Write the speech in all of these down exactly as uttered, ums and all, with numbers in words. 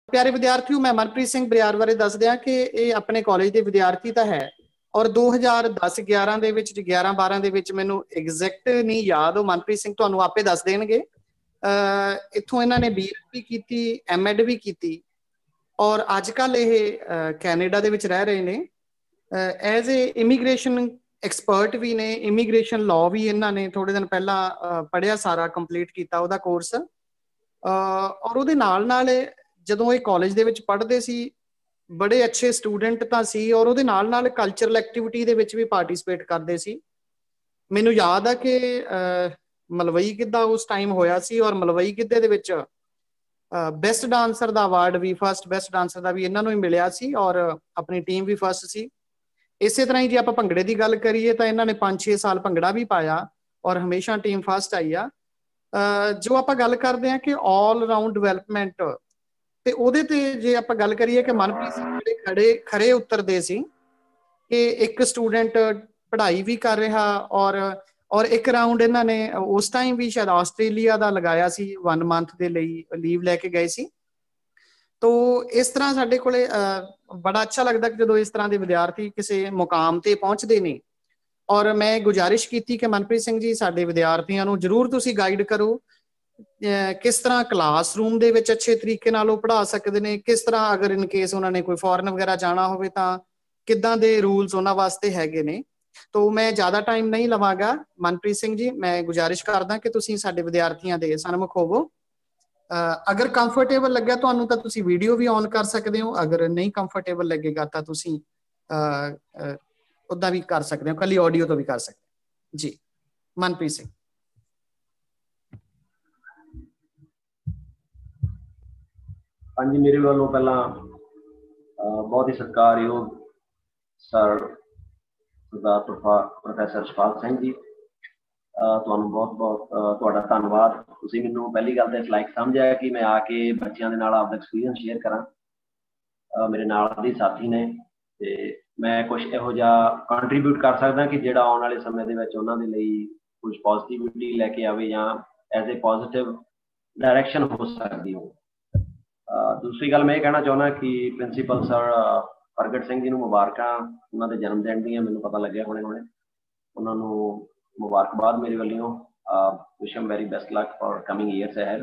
प्यारे विद्यार्थियों, मैं मनप्रीत सिंह बरियार बारे दस दियां कि ये अपने कॉलेज के विद्यार्थी तो है और दो हज़ार दस ग्यारह ਦੇ ਵਿੱਚ ग्यारह बारह ਦੇ ਵਿੱਚ ਮੈਨੂੰ ਐਗਜ਼ੈਕਟ ਨਹੀਂ ਯਾਦ, ਉਹ ਮਨਪ੍ਰੀਤ ਸਿੰਘ ਤੁਹਾਨੂੰ ਆਪੇ ਦੱਸ ਦੇਣਗੇ। ਇੱਥੋਂ ਇਹਨਾਂ ਨੇ ਬੀਐਡ ਵੀ ਕੀਤੀ, ਐਮਐਡ ਵੀ ਕੀਤੀ ਔਰ ਅੱਜ ਕੱਲ ਇਹ ਕੈਨੇਡਾ ਦੇ ਵਿੱਚ ਰਹਿ ਰਹੇ ਨੇ ਐਜ਼ ਏ ਇਮੀਗ੍ਰੇਸ਼ਨ ਐਕਸਪਰਟ ਵੀ ਨੇ। ਇਮੀਗ੍ਰੇਸ਼ਨ ਲਾਅ ਵੀ ਇਹਨਾਂ ਨੇ ਥੋੜੇ ਦਿਨ ਪਹਿਲਾਂ ਪੜ੍ਹਿਆ, ਸਾਰਾ ਕੰਪਲੀਟ ਕੀਤਾ ਉਹਦਾ ਕੋਰਸ। ਔਰ ਉਹਦੇ ਨਾਲ ਨਾਲ ਜਦੋਂ ਇਹ ਕਾਲਜ ਦੇ ਵਿੱਚ ਪੜ੍ਹਦੇ ਸੀ ਬੜੇ ਅੱਛੇ ਸਟੂਡੈਂਟ ਤਾਂ ਸੀ ਔਰ ਉਹਦੇ ਨਾਲ ਨਾਲ ਕਲਚਰਲ ਐਕਟੀਵਿਟੀ ਦੇ ਵਿੱਚ ਵੀ ਪਾਰਟੀਸਪੇਟ ਕਰਦੇ ਸੀ। ਮੈਨੂੰ ਯਾਦ ਆ ਕਿ ਮਲਵਈ ਗਿੱਧਾ ਉਸ ਟਾਈਮ ਹੋਇਆ ਸੀ ਔਰ ਮਲਵਈ ਗਿੱਧੇ ਦੇ ਵਿੱਚ ਬੈਸਟ ਡਾਂਸਰ ਦਾ ਅਵਾਰਡ ਵੀ, ਫਸਟ ਬੈਸਟ ਡਾਂਸਰ ਦਾ ਵੀ ਇਹਨਾਂ ਨੂੰ ਹੀ ਮਿਲਿਆ ਸੀ ਔਰ ਆਪਣੀ ਟੀਮ ਵੀ ਫਸਟ ਸੀ। ਇਸੇ ਤਰ੍ਹਾਂ ਹੀ ਜੇ ਆਪਾਂ ਭੰਗੜੇ ਦੀ ਗੱਲ ਕਰੀਏ ਤਾਂ ਇਹਨਾਂ ਨੇ ਪੰਜ ਛੇ ਸਾਲ ਭੰਗੜਾ ਵੀ ਪਾਇਆ ਔਰ ਹਮੇਸ਼ਾ ਟੀਮ ਫਸਟ ਆਈ ਆ। ਜੋ ਆਪਾਂ ਗੱਲ ਕਰਦੇ ਹਾਂ ਕਿ ਆਲ ਰਾਊਂਡ ਡਿਵੈਲਪਮੈਂਟ ਤੇ ਉਹਦੇ ਤੇ ਜੇ ਆਪਾਂ ਗੱਲ ਕਰੀਏ ਕਿ ਮਨਪ੍ਰੀਤ ਸਿੰਘ ਜਿਹੜੇ ਖੜੇ ਖਰੇ ਉਤਰਦੇ ਸੀ ਕਿ ਇੱਕ ਸਟੂਡੈਂਟ ਪੜ੍ਹਾਈ ਵੀ ਕਰ ਰਿਹਾ ਔਰ ਔਰ ਇੱਕ ਰਾਊਂਡ ਇਹਨਾਂ ਨੇ ਉਸ ਟਾਈਮ ਵੀ ਸ਼ਾਇਦ ਆਸਟ੍ਰੇਲੀਆ ਦਾ ਲਗਾਇਆ ਸੀ, ਵਨ ਮੰਥ ਦੇ ਲਈ ਲੀਵ ਲੈ ਕੇ ਗਏ ਸੀ। ਤੋ ਇਸ ਤਰ੍ਹਾਂ ਸਾਡੇ ਕੋਲੇ ਬੜਾ ਅੱਛਾ ਲੱਗਦਾ ਕਿ ਜਦੋਂ ਇਸ ਤਰ੍ਹਾਂ ਦੇ ਵਿਦਿਆਰਥੀ ਕਿਸੇ ਮੁਕਾਮ ਤੇ ਪਹੁੰਚਦੇ ਨੇ। ਔਰ ਮੈਂ ਗੁਜ਼ਾਰਿਸ਼ ਕੀਤੀ ਕਿ ਮਨਪ੍ਰੀਤ ਸਿੰਘ ਜੀ ਸਾਡੇ ਵਿਦਿਆਰਥੀਆਂ ਨੂੰ ਜ਼ਰੂਰ ਤੁਸੀਂ ਗਾਈਡ ਕਰੋ ਕਿਸ ਤਰ੍ਹਾਂ ਕਲਾਸਰੂਮ ਦੇ ਵਿੱਚ ਅੱਛੇ ਤਰੀਕੇ ਨਾਲ ਉਹ ਪੜ੍ਹਾ ਸਕਦੇ ਨੇ, ਕਿਸ ਤਰ੍ਹਾਂ ਅਗਰ ਇਨ ਕੇਸ ਉਹਨਾਂ ਨੇ ਕੋਈ ਫੋਰਨ ਵਗੈਰਾ ਜਾਣਾ ਹੋਵੇ ਤਾਂ ਕਿੱਦਾਂ ਦੇ ਰੂਲਸ ਉਹਨਾਂ ਵਾਸਤੇ ਹੈਗੇ ਨੇ। ਤੋ ਮੈਂ ਜ਼ਿਆਦਾ ਟਾਈਮ ਨਹੀਂ ਲਵਾਂਗਾ। ਮਨਪ੍ਰੀਤ ਸਿੰਘ ਜੀ, ਮੈਂ ਗੁਜ਼ਾਰਿਸ਼ ਕਰਦਾ ਕਿ ਤੁਸੀਂ ਸਾਡੇ ਵਿਦਿਆਰਥੀਆਂ ਦੇ ਸਨਮੁਖ ਹੋਵੋ। ਅਗਰ ਕੰਫਰਟੇਬਲ ਲੱਗਿਆ ਤੁਹਾਨੂੰ ਤਾਂ ਤੁਸੀਂ ਵੀਡੀਓ ਵੀ ਔਨ ਕਰ ਸਕਦੇ ਹੋ, ਅਗਰ ਨਹੀਂ ਕੰਫਰਟੇਬਲ ਲੱਗੇਗਾ ਤਾਂ ਤੁਸੀਂ ਉੱਦਾਂ ਵੀ ਕਰ ਸਕਦੇ ਹੋ, ਕੱਲੀ ਆਡੀਓ ਤੋਂ ਵੀ ਕਰ ਸਕਦੇ ਹੋ ਜੀ। ਮਨਪ੍ਰੀਤ ਸਿੰਘ। हाँ जी, मेरे वालों पहला बहुत ही सत्कारयोग सर सरदार प्रोफैसर शपाल सिंह जी, तुहानूं बहुत बहुत तुहाडा धन्नवाद। तुसीं मैनूं पहली गल तो इस लायक समझिआ कि मैं आके बच्चों के नाल आपदा एक्सपीरियंस शेयर करा। मेरे नाल दे साथी ने ते मैं कुछ इहो जिहा कंट्रीब्यूट कर सकदा कि जिहड़ा आउण वाले समय दे विच उन्हां दे लई कुछ पॉजिटिविटी लैके आवे जां एज ए पॉजिटिव डायरैक्शन हो सकदी हो। दूसरी गल मैं ये कहना चाहुंदा कि प्रिंसीपल सर प्रगट सिंह जी नूं मुबारकां उन्हां दे जन्म दिन दीआं। मैनूं पता लग्गिआ हुणे हुणे उन्हां नूं मुबारकबाद मेरे वल्लों। Wish him very best luck for coming years ahead.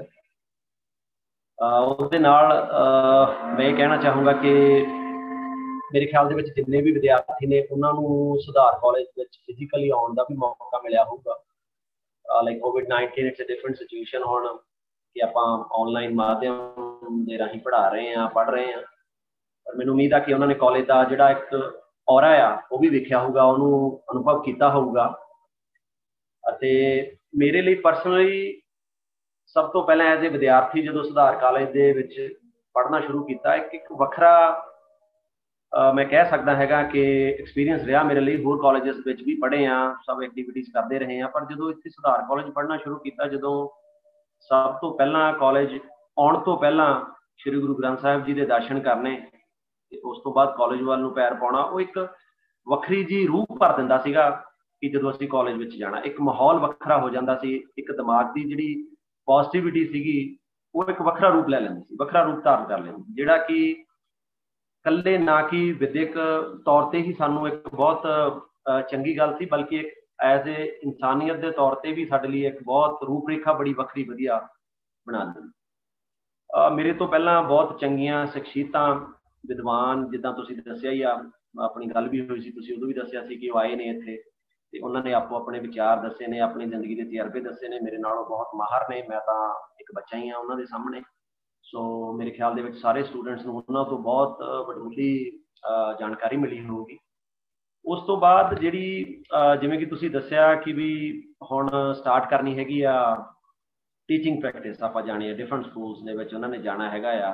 उसदे नाल मैं ये कहना चाहूँगा कि मेरे ख्याल दे विच जिन्ने भी विद्यार्थी ने उन्हां नूं सुधार कॉलेज विच फिजिकली आउण दा भी मौका मिलिआ होऊगा। Like Covid nineteen it's a different situation हुण कि आप ऑनलाइन माध्यम के राही पढ़ा रहे हैं, पढ़ रहे हैं, पर मैनूं उम्मीद है कि उन्होंने कॉलेज का जिहड़ा एक औरा आ वो भी देखा होगा, उन्होंने अनुभव किया होगा। अते मेरे लिए परसनली सब तो पहले एज ए विद्यार्थी जो सुधार कॉलेज दे विच पढ़ना शुरू किया, एक एक वखरा मैं कह सकता हैगा कि एक्सपीरियंस रहा मेरे लिए। होर कॉलेजेस विच भी पढ़े हैं, सब एक्टिविटीज़ करते रहे हैं, पर जो इत्थे सुधार कॉलेज पढ़ना शुरू किया, जो सब तो पहला कॉलेज आने तो पहला श्री गुरु ग्रंथ साहिब जी के दर्शन करने, उस तो बाद कॉलेज वाल नूं पैर पाउणा, वो एक वखरी जी रूह भर दिंदा सीगा कि जदों असीं कॉलेज विच जाना, एक माहौल वखरा हो जाता सी, एक दिमाग की जिहड़ी पॉजिटिविटी सीगी वो एक वखरा रूप लै लैंदी सी, वखरा रूप धारण कर लैंदी, जिहड़ा कि कल्ले ना कि विद्यक तौर पर ही सानूं एक बहुत चंगी गल सी, बल्कि एक एज ए इंसानियत के तौर पर भी साडे लिए एक बहुत रूपरेखा बड़ी वक्री वधिया बना दी। मेरे तो पहला बहुत चंगियां शख्सियतां विद्वान जिद्दां तुसीं दस्सिआ ही आ, अपनी गल भी हुई सी, तुसीं उदों भी दस्सिआ सी कि आए ने इत्थे ते उन्हां ने आपो अपने विचार दस्से ने, अपनी जिंदगी के तजर्बे दस्से ने, मेरे नालों बहुत माहर ने, मैं तां एक बच्चा ही हाँ उन्हां दे सामने। सो मेरे ख्याल दे विच सारे स्टूडेंट्स नूं उन्हां तो बहुत वडमूली जानकारी मिली होगी। उस तो बाद जिहड़ी जिवें कि तुसीं दस्सिआ कि भी हुण स्टार्ट करनी हैगी आ टीचिंग प्रैक्टिस, आपां जाणी है डिफरेंट स्कूल्स दे विच उन्हां ने जाना हैगा आ।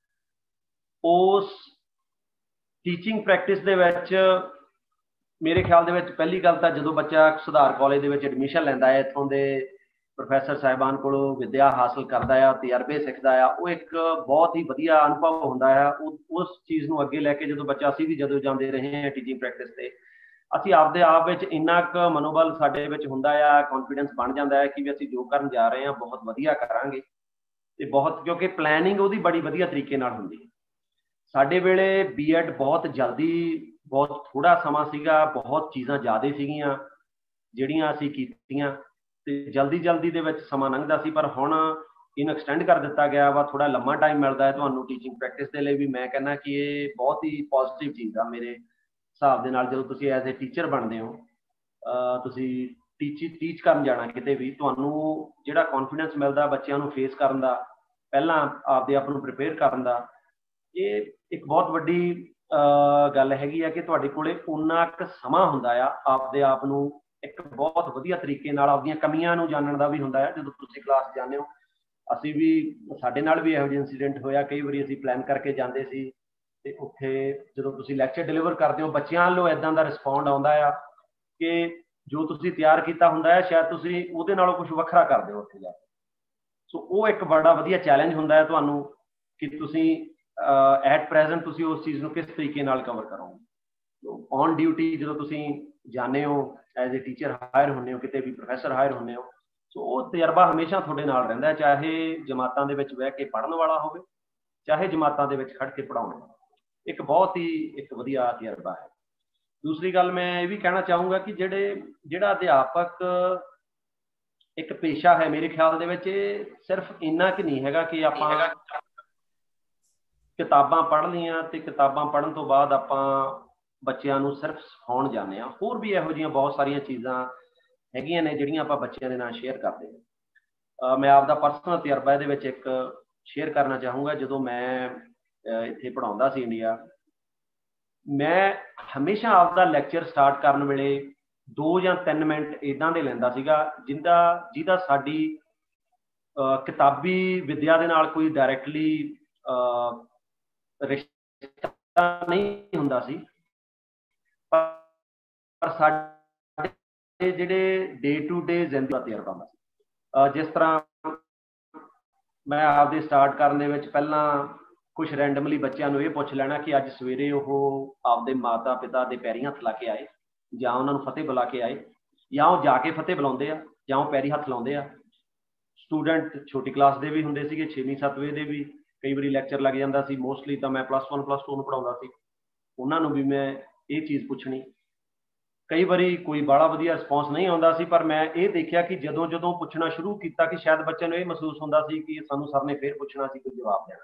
उस टीचिंग प्रैक्टिस दे विच मेरे ख्याल दे विच पहली गल तां जदों बच्चा सुधार कॉलेज दे विच एडमिशन लैंदा है, इत्थों दे प्रोफैसर साहिबान कोलों विद्या हासिल करदा है, तजर्बे सिੱਖਦਾ ਆ, वो एक बहुत ही वधिया अनुभव हुंदा है। उस चीज़ नूं अगे लैके जदों बच्चा असीं भी जदों जांदे रहे हैं टीचिंग प्रैक्टिस ते असीं आपदे आप विच इन्ना क मनोबल साडे विच हुंदा आ, कॉन्फिडेंस बन जांदा है कि भी असीं जो करन जा रहे हैं बहुत वधिया करांगे। ਤੇ ਬਹੁਤ, ਕਿਉਂਕਿ ਪਲੈਨਿੰਗ ਉਹਦੀ ਬੜੀ ਵਧੀਆ ਤਰੀਕੇ ਨਾਲ ਹੁੰਦੀ ਹੈ। ਸਾਡੇ ਵੇਲੇ ਬੀਐਡ ਬਹੁਤ ਜਲਦੀ, ਬਹੁਤ ਥੋੜਾ ਸਮਾਂ ਸੀਗਾ, ਬਹੁਤ ਚੀਜ਼ਾਂ ਜ਼ਿਆਦਾ ਸੀਗੀਆਂ ਜਿਹੜੀਆਂ ਅਸੀਂ ਕੀਤੀਆਂ ਤੇ ਜਲਦੀ ਜਲਦੀ ਦੇ ਵਿੱਚ ਸਮਾਂ ਲੰਘਦਾ ਸੀ। ਪਰ ਹੁਣ ਇਹਨੂੰ ਐਕਸਟੈਂਡ ਕਰ ਦਿੱਤਾ ਗਿਆ ਵਾ, ਥੋੜਾ ਲੰਮਾ ਟਾਈਮ ਮਿਲਦਾ ਹੈ ਤੁਹਾਨੂੰ ਟੀਚਿੰਗ ਪ੍ਰੈਕਟਿਸ ਦੇ ਲਈ ਵੀ। ਮੈਂ ਕਹਿੰਦਾ ਕਿ ਇਹ ਬਹੁਤ ਹੀ ਪੋਜ਼ਿਟਿਵ ਚੀਜ਼ ਆ ਮੇਰੇ ਹਿਸਾਬ ਦੇ ਨਾਲ। ਜਦੋਂ ਤੁਸੀਂ ਐਜ਼ ਏ ਟੀਚਰ ਬਣਦੇ ਹੋ, ਤੁਸੀਂ ਟੀਚ ਟੀਚ ਕਰਨ ਜਾਣਾ ਕਿਤੇ ਵੀ, ਤੁਹਾਨੂੰ ਜਿਹੜਾ ਕੌਨਫੀਡੈਂਸ ਮਿਲਦਾ ਬੱਚਿਆਂ ਨੂੰ ਫੇਸ ਕਰਨ ਦਾ, ਪਹਿਲਾਂ ਆਪਦੇ ਆਪ ਨੂੰ ਪ੍ਰਿਪੇਅਰ ਕਰਨ ਦਾ, ਇਹ ਇੱਕ ਬਹੁਤ ਵੱਡੀ ਗੱਲ ਹੈਗੀ ਆ ਕਿ ਤੁਹਾਡੇ ਕੋਲੇ ਉਨਾ ਕੁ ਸਮਾਂ ਹੁੰਦਾ ਆ ਆਪਦੇ ਆਪ ਨੂੰ ਇੱਕ ਬਹੁਤ ਵਧੀਆ ਤਰੀਕੇ ਨਾਲ, ਆਪਦੀਆਂ ਕਮੀਆਂ ਨੂੰ ਜਾਣਨ ਦਾ ਵੀ ਹੁੰਦਾ ਆ। ਜਦੋਂ ਤੁਸੀਂ ਕਲਾਸ ਜਾਂਦੇ ਹੋ, ਅਸੀਂ ਵੀ, ਸਾਡੇ ਨਾਲ ਵੀ ਇਹੋ ਜਿਹੇ ਇੰਸੀਡੈਂਟ ਹੋਇਆ, ਕਈ ਵਾਰੀ ਅਸੀਂ ਪਲਾਨ ਕਰਕੇ ਜਾਂਦੇ ਸੀ ਤੇ ਉੱਥੇ ਜਦੋਂ ਤੁਸੀਂ ਲੈਕਚਰ ਡਿਲੀਵਰ ਕਰਦੇ ਹੋ, ਬੱਚਿਆਂ ਵੱਲੋਂ ਇੱਦਾਂ ਦਾ ਰਿਸਪੌਂਡ ਆਉਂਦਾ ਆ ਕਿ ਜੋ ਤੁਸੀਂ ਤਿਆਰ ਕੀਤਾ ਹੁੰਦਾ ਹੈ ਸ਼ਾਇਦ ਤੁਸੀਂ ਉਹਦੇ ਨਾਲੋਂ ਕੁਝ ਵੱਖਰਾ ਕਰਦੇ ਹੋ ਉੱਥੇ ਜਾ ਕੇ। ਸੋ ਉਹ ਇੱਕ ਬੜਾ ਵਧੀਆ ਚੈਲੰਜ ਹੁੰਦਾ ਹੈ ਤੁਹਾਨੂੰ ਕਿ ਤੁਸੀਂ ਐਟ ਪ੍ਰੈਜ਼ੈਂਟ ਤੁਸੀਂ ਉਸ ਚੀਜ਼ ਨੂੰ ਕਿਸ ਤਰੀਕੇ ਨਾਲ ਕਵਰ ਕਰੋਗੇ। ਔਨ ਡਿਊਟੀ ਜਦੋਂ ਤੁਸੀਂ ਜਾਂਦੇ ਹੋ ਐਜ਼ ਏ ਟੀਚਰ ਹਾਇਰ ਹੁੰਦੇ ਹੋ, ਕਿਤੇ ਵੀ ਪ੍ਰੋਫੈਸਰ ਹਾਇਰ ਹੁੰਦੇ ਹੋ, ਸੋ ਉਹ ਤਜਰਬਾ ਹਮੇਸ਼ਾ ਤੁਹਾਡੇ ਨਾਲ ਰਹਿੰਦਾ, ਚਾਹੇ ਜਮਾਤਾਂ ਦੇ ਵਿੱਚ ਬਹਿ ਕੇ ਪੜ੍ਹਨ ਵਾਲਾ ਹੋਵੇ, ਚਾਹੇ ਜਮਾਤਾਂ ਦੇ ਵਿੱਚ ਖੜ੍ਹ ਕੇ ਪੜ੍ਹਾਉਣ ਵਾਲਾ। ਇੱਕ ਬਹੁਤ ਹੀ ਇੱਕ ਵਧੀਆ ਤਜਰਬਾ ਹੈ। ਦੂਸਰੀ ਗੱਲ ਮੈਂ ਇਹ ਵੀ ਕਹਿਣਾ ਚਾਹੂੰਗਾ ਕਿ ਜਿਹੜੇ ਜਿਹੜਾ ਅਧਿਆਪਕ ਇੱਕ ਪੇਸ਼ਾ ਹੈ, ਮੇਰੇ ਖਿਆਲ ਦੇ ਵਿੱਚ ਇਹ ਸਿਰਫ ਇੰਨਾ ਕਿ ਨਹੀਂ ਹੈਗਾ ਕਿ ਆਪਾਂ ਕਿਤਾਬਾਂ ਪੜ੍ਹ ਲਈਆਂ ਤੇ ਕਿਤਾਬਾਂ ਪੜ੍ਹਨ ਤੋਂ ਬਾਅਦ ਆਪਾਂ ਬੱਚਿਆਂ ਨੂੰ ਸਿਰਫ ਸਿਖਾਉਣ ਜਾਂਦੇ ਹਾਂ। ਹੋਰ ਵੀ ਇਹੋ ਜਿਹੀਆਂ ਬਹੁਤ ਸਾਰੀਆਂ ਚੀਜ਼ਾਂ ਹੈਗੀਆਂ ਨੇ ਜਿਹੜੀਆਂ ਆਪਾਂ ਬੱਚਿਆਂ ਦੇ ਨਾਲ ਸ਼ੇਅਰ ਕਰਦੇ ਹਾਂ। ਮੈਂ ਆਪਦਾ ਪਰਸਨਲ ਤਜਰਬਾ ਇਹਦੇ ਵਿੱਚ ਇੱਕ ਸ਼ੇਅਰ ਕਰਨਾ ਚਾਹੂੰਗਾ। ਜਦੋਂ ਮੈਂ ਇੱਥੇ ਪੜ੍ਹਾਉਂਦਾ ਸੀ ਇੰਡੀਆ, ਮੈਂ ਹਮੇਸ਼ਾ ਆਪਦਾ ਲੈਕਚਰ ਸਟਾਰਟ ਕਰਨ ਵੇਲੇ ਦੋ ਜਾਂ ਤਿੰਨ ਮਿੰਟ ਇੱਦਾਂ ਦੇ ਲੈਂਦਾ ਸੀਗਾ ਜਿਹਦਾ ਜਿਹਦਾ ਸਾਡੀ ਕਿਤਾਬੀ ਵਿੱਦਿਆ ਦੇ ਨਾਲ ਕੋਈ ਡਾਇਰੈਕਟਲੀ ਰਿਸ਼ਤਾ ਨਹੀਂ ਹੁੰਦਾ ਸੀ, ਪਰ ਸਾਡੇ ਜਿਹੜੇ ਡੇ ਟੂ ਡੇ ਜ਼ਿੰਦਗੀ ਦਾ ਤਜਰਬਾ ਹੁੰਦਾ ਸੀ। ਜਿਸ ਤਰ੍ਹਾਂ ਮੈਂ ਆਪਦੇ ਸਟਾਰਟ ਕਰਨ ਦੇ ਵਿੱਚ ਪਹਿਲਾਂ ਕੁਛ ਰੈਂਡਮਲੀ ਬੱਚਿਆਂ ਨੂੰ ਇਹ ਪੁੱਛ ਲੈਣਾ ਕਿ ਅੱਜ ਸਵੇਰੇ ਉਹ ਆਪਦੇ ਮਾਤਾ ਪਿਤਾ ਦੇ ਪੈਰੀਂ ਹੱਥ ਲਾ ਕੇ ਆਏ, ਜਾਂ ਉਹਨਾਂ ਨੂੰ ਫਤਿਹ ਬੁਲਾ ਕੇ ਆਏ, ਜਾਂ ਉਹ ਜਾ ਕੇ ਫਤਿਹ ਬੁਲਾਉਂਦੇ ਆ, ਜਾਂ ਉਹ ਪੈਰੀ ਹੱਥ ਲਾਉਂਦੇ ਆ। ਸਟੂਡੈਂਟ ਛੋਟੀ ਕਲਾਸ ਦੇ ਵੀ ਹੁੰਦੇ ਸੀਗੇ, ਛੇਵੀਂ ਸੱਤਵੀਂ ਦੇ ਵੀ ਕਈ ਵਾਰੀ ਲੈਕਚਰ ਲੱਗ ਜਾਂਦਾ ਸੀ। ਮੋਸਟਲੀ ਤਾਂ ਮੈਂ ਪਲੱਸ ਵਨ ਪਲੱਸ ਟੂ ਨੂੰ ਪੜ੍ਹਾਉਂਦਾ ਸੀ, ਉਹਨਾਂ ਨੂੰ ਵੀ ਮੈਂ ਇਹ ਚੀਜ਼ ਪੁੱਛਣੀ। ਕਈ ਵਾਰੀ ਕੋਈ ਬੜਾ ਵਧੀਆ ਰਿਸਪੌਂਸ ਨਹੀਂ ਆਉਂਦਾ ਸੀ, ਪਰ ਮੈਂ ਇਹ ਦੇਖਿਆ ਕਿ ਜਦੋਂ ਜਦੋਂ ਪੁੱਛਣਾ ਸ਼ੁਰੂ ਕੀਤਾ ਕਿ ਸ਼ਾਇਦ ਬੱਚਿਆਂ ਨੂੰ ਇਹ ਮਹਿਸੂਸ ਹੁੰਦਾ ਸੀ ਕਿ ਸਾਨੂੰ ਸਰ ਨੇ ਫਿਰ ਪੁੱਛਣਾ ਸੀ, ਕੋਈ ਜਵਾਬ ਦੇਣਾ।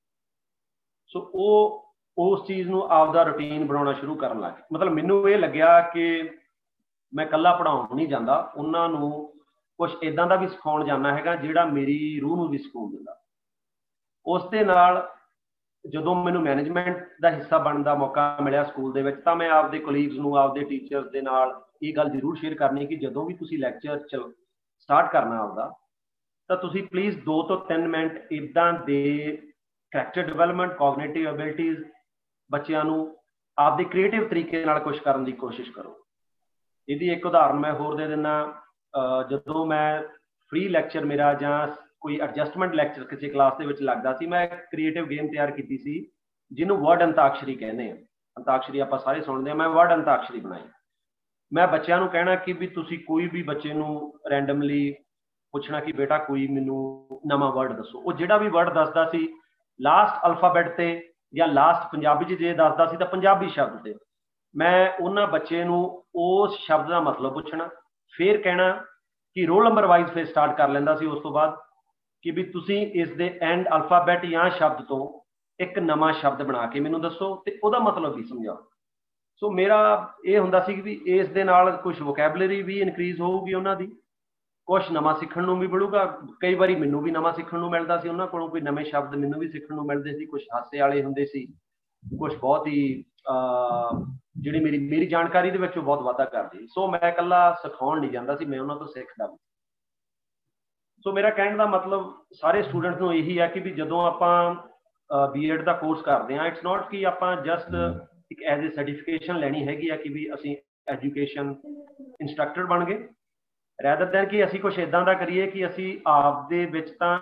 ਸੋ ਉਹ ਉਸ ਚੀਜ਼ ਨੂੰ ਆਪਦਾ ਰੂਟੀਨ ਬਣਾਉਣਾ ਸ਼ੁਰੂ ਕਰਨ ਲੱਗ ਗਏ। ਮਤਲਬ ਮੈਨੂੰ ਇਹ ਲੱਗਿਆ ਕਿ ਮੈਂ ਇਕੱਲਾ ਪੜ੍ਹਾਉਣ ਨਹੀਂ ਜਾਂਦਾ, ਉਹਨਾਂ ਨੂੰ ਕੁਛ ਇੱਦਾਂ ਦਾ ਵੀ ਸਿਖਾਉਣ ਜਾਂਦਾ ਹੈਗਾ ਜਿਹੜਾ ਮੇਰੀ ਰੂਹ ਨੂੰ ਵੀ ਸਕੂਨ ਦਿੰਦਾ। ਉਸ ਦੇ ਨਾਲ ਜਦੋਂ ਮੈਨੂੰ ਮੈਨੇਜਮੈਂਟ ਦਾ ਹਿੱਸਾ ਬਣਨ ਦਾ ਮੌਕਾ ਮਿਲਿਆ ਸਕੂਲ ਦੇ ਵਿੱਚ, ਤਾਂ ਮੈਂ ਆਪਦੇ ਕੋਲੀਗਸ ਨੂੰ, ਆਪਦੇ ਟੀਚਰਸ ਦੇ ਨਾਲ ਇਹ ਗੱਲ ਜ਼ਰੂਰ ਸ਼ੇਅਰ ਕਰਨੀ ਕਿ ਜਦੋਂ ਵੀ ਤੁਸੀਂ ਲੈਕਚਰ ਚ ਸਟਾਰਟ ਕਰਨਾ ਆਪਦਾ, ਤਾਂ ਤੁਸੀਂ ਪਲੀਜ਼ ਦੋ ਤੋਂ ਤਿੰਨ ਮਿੰਟ ਇੱਦਾਂ ਦੇ ਕਰੈਕਟਰ ਡਿਵੈਲਪਮੈਂਟ, ਕੋਗਨੀਟਿਵ ਐਬਿਲਿਟੀਜ਼, ਬੱਚਿਆਂ ਨੂੰ ਆਪਦੇ ਕ੍ਰੀਏਟਿਵ ਤਰੀਕੇ ਨਾਲ ਕੁਛ ਕਰਨ ਦੀ ਕੋਸ਼ਿਸ਼ ਕਰੋ। ਇਹਦੀ ਇੱਕ ਉਦਾਹਰਨ ਮੈਂ ਹੋਰ ਦੇ ਦਿੰਦਾ। ਜਦੋਂ ਮੈਂ ਫ੍ਰੀ ਲੈਕਚਰ ਮੇਰਾ ਜਾਂ ਕੋਈ ਐਡਜਸਟਮੈਂਟ ਲੈਕਚਰ ਕਿਸੇ ਕਲਾਸ ਦੇ ਵਿੱਚ ਲੱਗਦਾ ਸੀ, ਮੈਂ ਇੱਕ ਕ੍ਰੀਏਟਿਵ ਗੇਮ ਤਿਆਰ ਕੀਤੀ ਸੀ ਜਿਹਨੂੰ ਵਰਡ ਅੰਤਾਕਸ਼ਰੀ ਕਹਿੰਦੇ ਆ। ਅੰਤਾਕਸ਼ਰੀ ਆਪਾਂ ਸਾਰੇ ਸੁਣਦੇ ਹਾਂ, ਮੈਂ ਵਰਡ ਅੰਤਾਕਸ਼ਰੀ ਬਣਾਈ। ਮੈਂ ਬੱਚਿਆਂ ਨੂੰ ਕਹਿਣਾ ਕਿ ਵੀ ਤੁਸੀਂ ਕੋਈ ਵੀ ਬੱਚੇ ਨੂੰ ਰੈਂਡਮਲੀ ਪੁੱਛਣਾ ਕਿ ਬੇਟਾ ਕੋਈ ਮੈਨੂੰ ਨਵਾਂ ਵਰਡ ਦੱਸੋ। ਉਹ ਜਿਹੜਾ ਵੀ ਵਰਡ ਦੱਸਦਾ ਸੀ ਲਾਸਟ ਅਲਫਾਬੈਟ ਤੇ ਜਾਂ ਲਾਸਟ ਪੰਜਾਬੀ 'ਚ ਜੇ ਦੱਸਦਾ ਸੀ ਤਾਂ ਪੰਜਾਬੀ ਸ਼ਬਦ ਤੇ ਮੈਂ ਉਹਨਾਂ ਬੱਚੇ ਨੂੰ ਉਸ ਸ਼ਬਦ ਦਾ ਮਤਲਬ ਪੁੱਛਣਾ, ਫਿਰ ਕਹਿਣਾ ਕਿ ਰੋਲ ਨੰਬਰ ਵਾਈਜ਼ ਫਿਰ ਸਟਾਰਟ ਕਰ ਲੈਂਦਾ ਸੀ ਉਸ ਤੋਂ ਬਾਅਦ ਕਿ ਵੀ ਤੁਸੀਂ ਇਸ ਦੇ ਐਂਡ ਅਲਫਾਬੈਟ ਜਾਂ ਸ਼ਬਦ ਤੋਂ ਇੱਕ ਨਵਾਂ ਸ਼ਬਦ ਬਣਾ ਕੇ ਮੈਨੂੰ ਦੱਸੋ ਤੇ ਉਹਦਾ ਮਤਲਬ ਵੀ ਸਮਝਾਓ। ਸੋ ਮੇਰਾ ਇਹ ਹੁੰਦਾ ਸੀ ਕਿ ਵੀ ਇਸ ਦੇ ਨਾਲ ਕੁਛ ਵੋਕੈਬਲਰੀ ਵੀ ਇਨਕਰੀਜ਼ ਹੋਊਗੀ ਉਹਨਾਂ ਦੀ, ਕੁਛ ਨਵਾਂ ਸਿੱਖਣ ਨੂੰ ਵੀ ਮਿਲੂਗਾ। ਕਈ ਵਾਰੀ ਮੈਨੂੰ ਵੀ ਨਵਾਂ ਸਿੱਖਣ ਨੂੰ ਮਿਲਦਾ ਸੀ ਉਹਨਾਂ ਕੋਲੋਂ, ਕੋਈ ਨਵੇਂ ਸ਼ਬਦ ਮੈਨੂੰ ਵੀ ਸਿੱਖਣ ਨੂੰ ਮਿਲਦੇ ਸੀ। ਕੁਛ ਹਾਸੇ ਵਾਲੇ ਹੁੰਦੇ ਸੀ, ਕੁਛ ਬਹੁਤ ਹੀ ਜਿਹੜੀ ਮੇਰੀ ਮੇਰੀ ਜਾਣਕਾਰੀ ਦੇ ਵਿੱਚ ਬਹੁਤ ਵਾਧਾ ਕਰਦੀ। ਸੋ ਮੈਂ ਇਕੱਲਾ ਸਿਖਾਉਣ ਨਹੀਂ ਜਾਂਦਾ ਸੀ, ਮੈਂ ਉਹਨਾਂ ਤੋਂ ਸਿੱਖਦਾ ਵੀ। ਸੋ ਮੇਰਾ ਕਹਿਣ ਦਾ ਮਤਲਬ ਸਾਰੇ ਸਟੂਡੈਂਟ ਨੂੰ ਇਹੀ ਹੈ ਕਿ ਵੀ ਜਦੋਂ ਆਪਾਂ ਬੀ ਐਡ ਦਾ ਕੋਰਸ ਕਰਦੇ ਹਾਂ, ਇਟਸ ਨੋਟ ਕਿ ਆਪਾਂ ਜਸਟ ਇੱਕ ਐਜ਼ ਏ ਸਰਟੀਫਿਕੇਸ਼ਨ ਲੈਣੀ ਹੈਗੀ ਆ ਕਿ ਵੀ ਅਸੀਂ ਐਜੂਕੇਸ਼ਨ ਇੰਸਟਰਕਟਰ ਬਣ ਗਏ, ਰੈਦਰ ਦੈਨ ਕਿ ਅਸੀਂ ਕੁਛ ਇੱਦਾਂ ਦਾ ਕਰੀਏ ਕਿ ਅਸੀਂ ਆਪਦੇ ਵਿੱਚ ਤਾਂ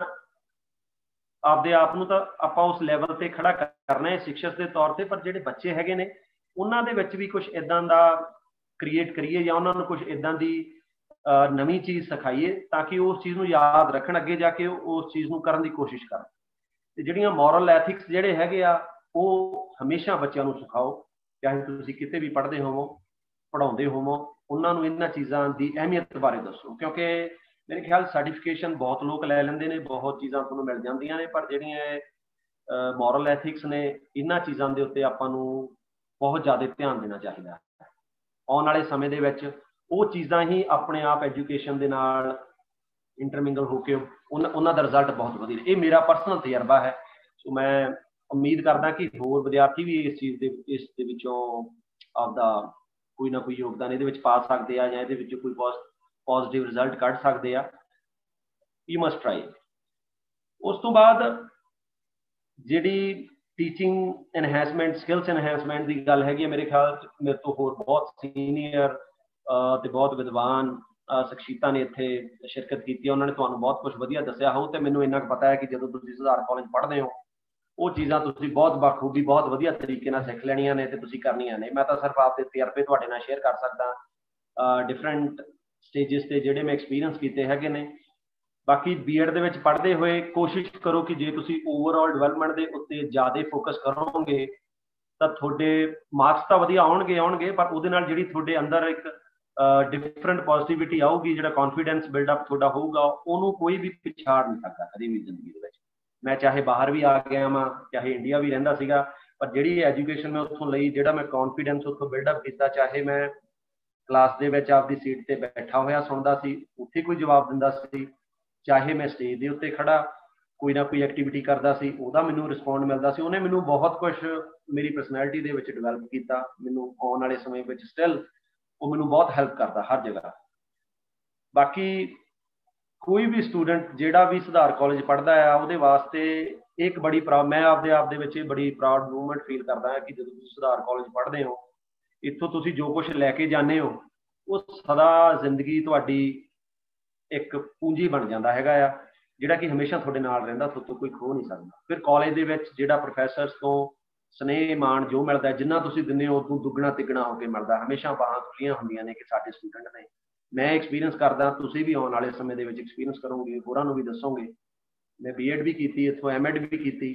ਆਪਦੇ ਆਪ ਨੂੰ ਤਾਂ ਆਪਾਂ ਉਸ ਲੈਵਲ ਤੇ ਖੜਾ ਕਰਨਾ ਹੈ ਸਿੱਖਿਅਕ ਦੇ ਤੌਰ ਤੇ, ਪਰ ਜਿਹੜੇ ਬੱਚੇ ਹੈਗੇ ਨੇ ਉਹਨਾਂ ਦੇ ਵਿੱਚ ਵੀ ਕੁਛ ਇੱਦਾਂ ਦਾ ਕ੍ਰੀਏਟ ਕਰੀਏ ਜਾਂ ਉਹਨਾਂ ਨੂੰ ਕੁਛ ਇੱਦਾਂ ਦੀ ਨਵੀਂ ਚੀਜ਼ ਸਿਖਾਈਏ ਤਾਂ ਕਿ ਉਸ ਚੀਜ਼ ਨੂੰ ਯਾਦ ਰੱਖਣ, ਅੱਗੇ ਜਾ ਕੇ ਉਸ ਚੀਜ਼ ਨੂੰ ਕਰਨ ਦੀ ਕੋਸ਼ਿਸ਼ ਕਰਨ। ਤੇ ਜਿਹੜੀਆਂ ਮੋਰਲ ਐਥਿਕਸ ਜਿਹੜੇ ਹੈਗੇ ਆ ਉਹ ਹਮੇਸ਼ਾ ਬੱਚਿਆਂ ਨੂੰ ਸਿਖਾਓ, ਚਾਹੇ ਤੁਸੀਂ ਕਿਤੇ ਵੀ ਪੜ੍ਹਦੇ ਹੋਵੋ, ਪੜ੍ਹਾਉਂਦੇ ਹੋਵੋ, ਉਹਨਾਂ ਨੂੰ ਇਹਨਾਂ ਚੀਜ਼ਾਂ ਦੀ ਅਹਿਮੀਅਤ ਬਾਰੇ ਦੱਸੋ। ਕਿਉਂਕਿ ਮੇਰੇ ਖਿਆਲ ਸਰਟੀਫਿਕੇਸ਼ਨ ਬਹੁਤ ਲੋਕ ਲੈ ਲੈਂਦੇ ਨੇ, ਬਹੁਤ ਚੀਜ਼ਾਂ ਤੁਹਾਨੂੰ ਮਿਲ ਜਾਂਦੀਆਂ ਨੇ, ਪਰ ਜਿਹੜੀਆਂ ਮੋਰਲ ਐਥਿਕਸ ਨੇ ਇਹਨਾਂ ਚੀਜ਼ਾਂ ਦੇ ਉੱਤੇ ਆਪਾਂ ਨੂੰ ਬਹੁਤ ਜ਼ਿਆਦਾ ਧਿਆਨ ਦੇਣਾ ਚਾਹੀਦਾ ਹੈ। ਆਉਣ ਵਾਲੇ ਸਮੇਂ ਦੇ ਵਿੱਚ ਉਹ ਚੀਜ਼ਾਂ ਹੀ ਆਪਣੇ ਆਪ ਐਜੂਕੇਸ਼ਨ ਦੇ ਨਾਲ ਇੰਟਰਮਿੰਗਲ ਹੋ ਕੇ ਉਹਨਾਂ ਉਹਨਾਂ ਦਾ ਰਿਜ਼ਲਟ ਬਹੁਤ ਵਧੀਆ। ਇਹ ਮੇਰਾ ਪਰਸਨਲ ਤਜਰਬਾ ਹੈ। ਸੋ ਮੈਂ ਉਮੀਦ ਕਰਦਾ ਕਿ ਹੋਰ ਵਿਦਿਆਰਥੀ ਵੀ ਇਸ ਚੀਜ਼ ਦੇ ਇਸ ਦੇ ਵਿੱਚੋਂ ਆਪਦਾ ਕੋਈ ਨਾ ਕੋਈ ਯੋਗਦਾਨ ਇਹਦੇ ਵਿੱਚ ਪਾ ਸਕਦੇ ਆ, ਜਾਂ ਇਹਦੇ ਵਿੱਚ ਕੋਈ ਪੋਜ਼ਿਟਿਵ ਰਿਜ਼ਲਟ ਕੱਢ ਸਕਦੇ ਆ। You must try. ਉਸ ਤੋਂ ਬਾਅਦ ਜਿਹੜੀ ਟੀਚਿੰਗ ਐਨਹੈਂਸਮੈਂਟ, ਸਕਿੱਲਸ ਐਨਹੈਂਸਮੈਂਟ ਦੀ ਗੱਲ ਹੈਗੀ ਹੈ, ਮੇਰੇ ਖਿਆਲ 'ਚ ਮੇਰੇ ਤੋਂ ਹੋਰ ਬਹੁਤ ਸੀਨੀਅਰ ਤੇ ਬਹੁਤ ਵਿਦਵਾਨ ਸ਼ਖਸੀਅਤਾਂ ਨੇ ਇੱਥੇ ਸ਼ਿਰਕਤ ਕੀਤੀ। ਉਹਨਾਂ ਨੇ ਤੁਹਾਨੂੰ ਬਹੁਤ ਕੁਝ ਵਧੀਆ ਦੱਸਿਆ ਹੋਊ, ਤੇ ਮੈਨੂੰ ਇੰਨਾ ਕੁ ਪਤਾ ਹੈ ਕਿ ਜਦੋਂ ਤੁਸੀਂ ਸੁਧਾਰ ਕਾਲਜ ਪੜ੍ਹਦੇ ਹੋ ਉਹ ਚੀਜ਼ਾਂ ਤੁਸੀਂ ਬਹੁਤ ਬਾਖੂਬੀ, ਬਹੁਤ ਵਧੀਆ ਤਰੀਕੇ ਨਾਲ ਸਿੱਖ ਲੈਣੀਆਂ ਨੇ ਤੇ ਤੁਸੀਂ ਕਰਨੀਆਂ ਨੇ। ਮੈਂ ਤਾਂ ਸਿਰਫ ਆਪਦੇ ਤਜਰਬੇ ਤੁਹਾਡੇ ਨਾਲ ਸ਼ੇਅਰ ਕਰ ਸਕਦਾ, ਡਿਫਰੈਂਟ ਸਟੇਜਿਸ ਤੇ ਜਿਹੜੇ ਮੈਂ ਐਕਸਪੀਰੀਅੰਸ ਕੀਤੇ ਹੈਗੇ ਨੇ। ਬਾਕੀ ਬੀਐਡ ਦੇ ਵਿੱਚ ਪੜ੍ਹਦੇ ਹੋਏ ਕੋਸ਼ਿਸ਼ ਕਰੋ ਕਿ ਜੇ ਤੁਸੀਂ ਓਵਰਆਲ ਡਿਵੈਲਪਮੈਂਟ ਦੇ ਉੱਤੇ ਜ਼ਿਆਦਾ ਫੋਕਸ ਕਰੋਗੇ ਤਾਂ ਤੁਹਾਡੇ ਮਾਰਕਸ ਤਾਂ ਵਧੀਆ ਆਉਣਗੇ ਆਉਣਗੇ ਪਰ ਉਹਦੇ ਨਾਲ ਜਿਹੜੀ ਤੁਹਾਡੇ ਅੰਦਰ ਇੱਕ ਡਿਫਰੈਂਟ ਪੋਜ਼ਿਟਿਵਿਟੀ ਆਊਗੀ, ਜਿਹੜਾ ਕੌਨਫੀਡੈਂਸ ਬਿਲਡਅਪ ਤੁਹਾਡਾ ਹੋਊਗਾ, ਉਹਨੂੰ ਕੋਈ ਵੀ ਪਿਛਾੜ ਨਹੀਂ ਸਕਦਾ ਕਦੇ ਵੀ ਜ਼ਿੰਦਗੀ ਦੇ ਵਿੱਚ। ਮੈਂ ਚਾਹੇ ਬਾਹਰ ਵੀ ਆ ਗਿਆ ਵਾਂ, ਚਾਹੇ ਇੰਡੀਆ ਵੀ ਰਹਿੰਦਾ ਸੀਗਾ, ਪਰ ਜਿਹੜੀ ਐਜੂਕੇਸ਼ਨ ਮੈਂ ਉੱਥੋਂ ਲਈ, ਜਿਹੜਾ ਮੈਂ ਕੌਨਫੀਡੈਂਸ ਉੱਥੋਂ ਬਿਲਡਅਪ ਕੀਤਾ, ਚਾਹੇ ਮੈਂ ਕਲਾਸ ਦੇ ਵਿੱਚ ਆਪਦੀ ਸੀਟ ਤੇ ਬੈਠਾ ਹੋਇਆ ਸੁਣਦਾ ਸੀ, ਉੱਥੇ ਕੋਈ ਜਵਾਬ ਦਿੰਦਾ ਸੀ, ਚਾਹੇ ਮੈਂ ਸਟੇਜ ਦੇ ਉੱਤੇ ਖੜਾ ਕੋਈ ਨਾ ਕੋਈ ਐਕਟੀਵਿਟੀ ਕਰਦਾ ਸੀ, ਉਹਦਾ ਮੈਨੂੰ ਰਿਸਪੌਂਡ ਮਿਲਦਾ ਸੀ। ਉਹਨੇ ਮੈਨੂੰ ਬਹੁਤ ਕੁਛ ਮੇਰੀ ਪਰਸਨੈਲਿਟੀ ਦੇ ਵਿੱਚ ਡਿਵੈਲਪ ਕੀਤਾ। ਮੈਨੂੰ ਆਉਣ ਵਾਲੇ ਸਮੇਂ ਵਿੱਚ ਸਟਿਲ ਉਹ ਮੈਨੂੰ ਬਹੁਤ ਹੈਲਪ ਕਰਦਾ ਹਰ ਜਗ੍ਹਾ। ਬਾਕੀ ਕੋਈ ਵੀ ਸਟੂਡੈਂਟ ਜਿਹੜਾ ਵੀ ਸੁਧਾਰ ਕਾਲਜ ਪੜ੍ਹਦਾ ਆ, ਉਹਦੇ ਵਾਸਤੇ ਇੱਕ ਬੜੀ ਪ੍ਰਾ ਮੈਂ ਆਪਦੇ ਆਪ ਦੇ ਵਿੱਚ ਇਹ ਬੜੀ ਪ੍ਰਾਊਡ ਮੂਵਮੈਂਟ ਫੀਲ ਕਰਦਾ ਹਾਂ ਕਿ ਜਦੋਂ ਤੁਸੀਂ ਸੁਧਾਰ ਕਾਲਜ ਪੜ੍ਹਦੇ ਹੋ, ਇੱਥੋਂ ਤੁਸੀਂ ਜੋ ਕੁਛ ਲੈ ਕੇ ਜਾਂਦੇ ਹੋ ਉਹ ਸਦਾ ਜ਼ਿੰਦਗੀ ਤੁਹਾਡੀ ਇੱਕ ਪੂੰਜੀ ਬਣ ਜਾਂਦਾ ਹੈਗਾ ਆ, ਜਿਹੜਾ ਕਿ ਹਮੇਸ਼ਾ ਤੁਹਾਡੇ ਨਾਲ ਰਹਿੰਦਾ, ਤੁਹਾਡੇ ਤੋਂ ਕੋਈ ਖੋ ਨਹੀਂ ਸਕਦਾ। ਫਿਰ ਕਾਲਜ ਦੇ ਵਿੱਚ ਜਿਹੜਾ ਪ੍ਰੋਫੈਸਰਸ ਤੋਂ ਸਨੇਹ ਮਾਣ ਜੋ ਮਿਲਦਾ, ਜਿੰਨਾ ਤੁਸੀਂ ਦਿੰਦੇ ਹੋ ਉਦੋਂ ਦੁੱਗਣਾ ਤਿੱਗਣਾ ਹੋ ਕੇ ਮਿਲਦਾ। ਹਮੇਸ਼ਾ ਬਾਹਾਂ ਖੁੱਲੀਆਂ ਹੁੰਦੀਆਂ ਨੇ ਕਿ ਸਾਡੇ ਸਟੂਡੈਂਟ ਨੇ। ਮੈਂ ਐਕਸਪੀਰੀਅੰਸ ਕਰਦਾ, ਤੁਸੀਂ ਵੀ ਆਉਣ ਵਾਲੇ ਸਮੇਂ ਦੇ ਵਿੱਚ ਐਕਸਪੀਰੀਅੰਸ ਕਰੋਗੇ, ਹੋਰਾਂ ਨੂੰ ਵੀ ਦੱਸੋਗੇ। ਮੈਂ ਬੀਐਡ ਵੀ ਕੀਤੀ, ਇੱਥੋਂ ਐਮਐਡ ਵੀ ਕੀਤੀ,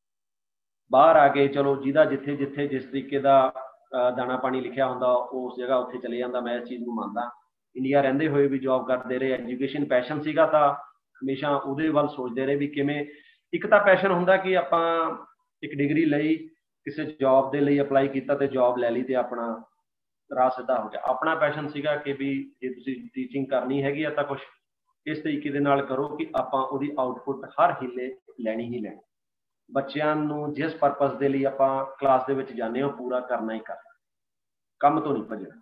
ਬਾਹਰ ਆ ਕੇ ਚਲੋ ਜਿਹਦਾ ਜਿੱਥੇ ਜਿੱਥੇ ਜਿਸ ਤਰੀਕੇ ਦਾ ਦਾਣਾ ਪਾਣੀ ਲਿਖਿਆ ਹੁੰਦਾ ਉਸ ਜਗ੍ਹਾ ਉੱਥੇ ਚਲੇ ਜਾਂਦਾ। ਮੈਂ ਇਸ ਚੀਜ਼ ਨੂੰ ਮੰਨਦਾ। ਇੰਡੀਆ ਰਹਿੰਦੇ ਹੋਏ ਵੀ ਜੋਬ ਕਰਦੇ ਰਹੇ, ਐਜੂਕੇਸ਼ਨ ਪੈਸ਼ਨ ਸੀਗਾ ਤਾਂ ਹਮੇਸ਼ਾ ਉਹਦੇ ਵੱਲ ਸੋਚਦੇ ਰਹੇ ਵੀ ਕਿਵੇਂ। ਇੱਕ ਤਾਂ ਪੈਸ਼ਨ ਹੁੰਦਾ ਕਿ ਆਪਾਂ ਇੱਕ ਡਿਗਰੀ ਲਈ, ਕਿਸੇ ਜੋਬ ਦੇ ਲਈ ਅਪਲਾਈ ਕੀਤਾ ਤੇ ਜੋਬ ਲੈ ਲਈ ਤੇ ਆਪਣਾ ਰਾਹ ਸਿੱਧਾ ਹੋ ਗਿਆ। ਆਪਣਾ ਪੈਸ਼ਨ ਸੀਗਾ ਕਿ ਵੀ ਜੇ ਤੁਸੀਂ ਟੀਚਿੰਗ ਕਰਨੀ ਹੈਗੀ ਆ ਤਾਂ ਕੁਛ ਇਸ ਤਰੀਕੇ ਦੇ ਨਾਲ ਕਰੋ ਕਿ ਆਪਾਂ ਉਹਦੀ ਆਊਟਪੁੱਟ ਹਰ ਹੀਲੇ ਲੈਣੀ ਹੀ ਲੈਣੀ। ਬੱਚਿਆਂ ਨੂੰ ਜਿਸ ਪਰਪਸ ਦੇ ਲਈ ਆਪਾਂ ਕਲਾਸ ਦੇ ਵਿੱਚ ਜਾਂਦੇ ਹਾਂ ਪੂਰਾ ਕਰਨਾ ਹੀ ਕਰਨਾ, ਕੰਮ ਤੋਂ ਨਹੀਂ ਭੱਜਣਾ।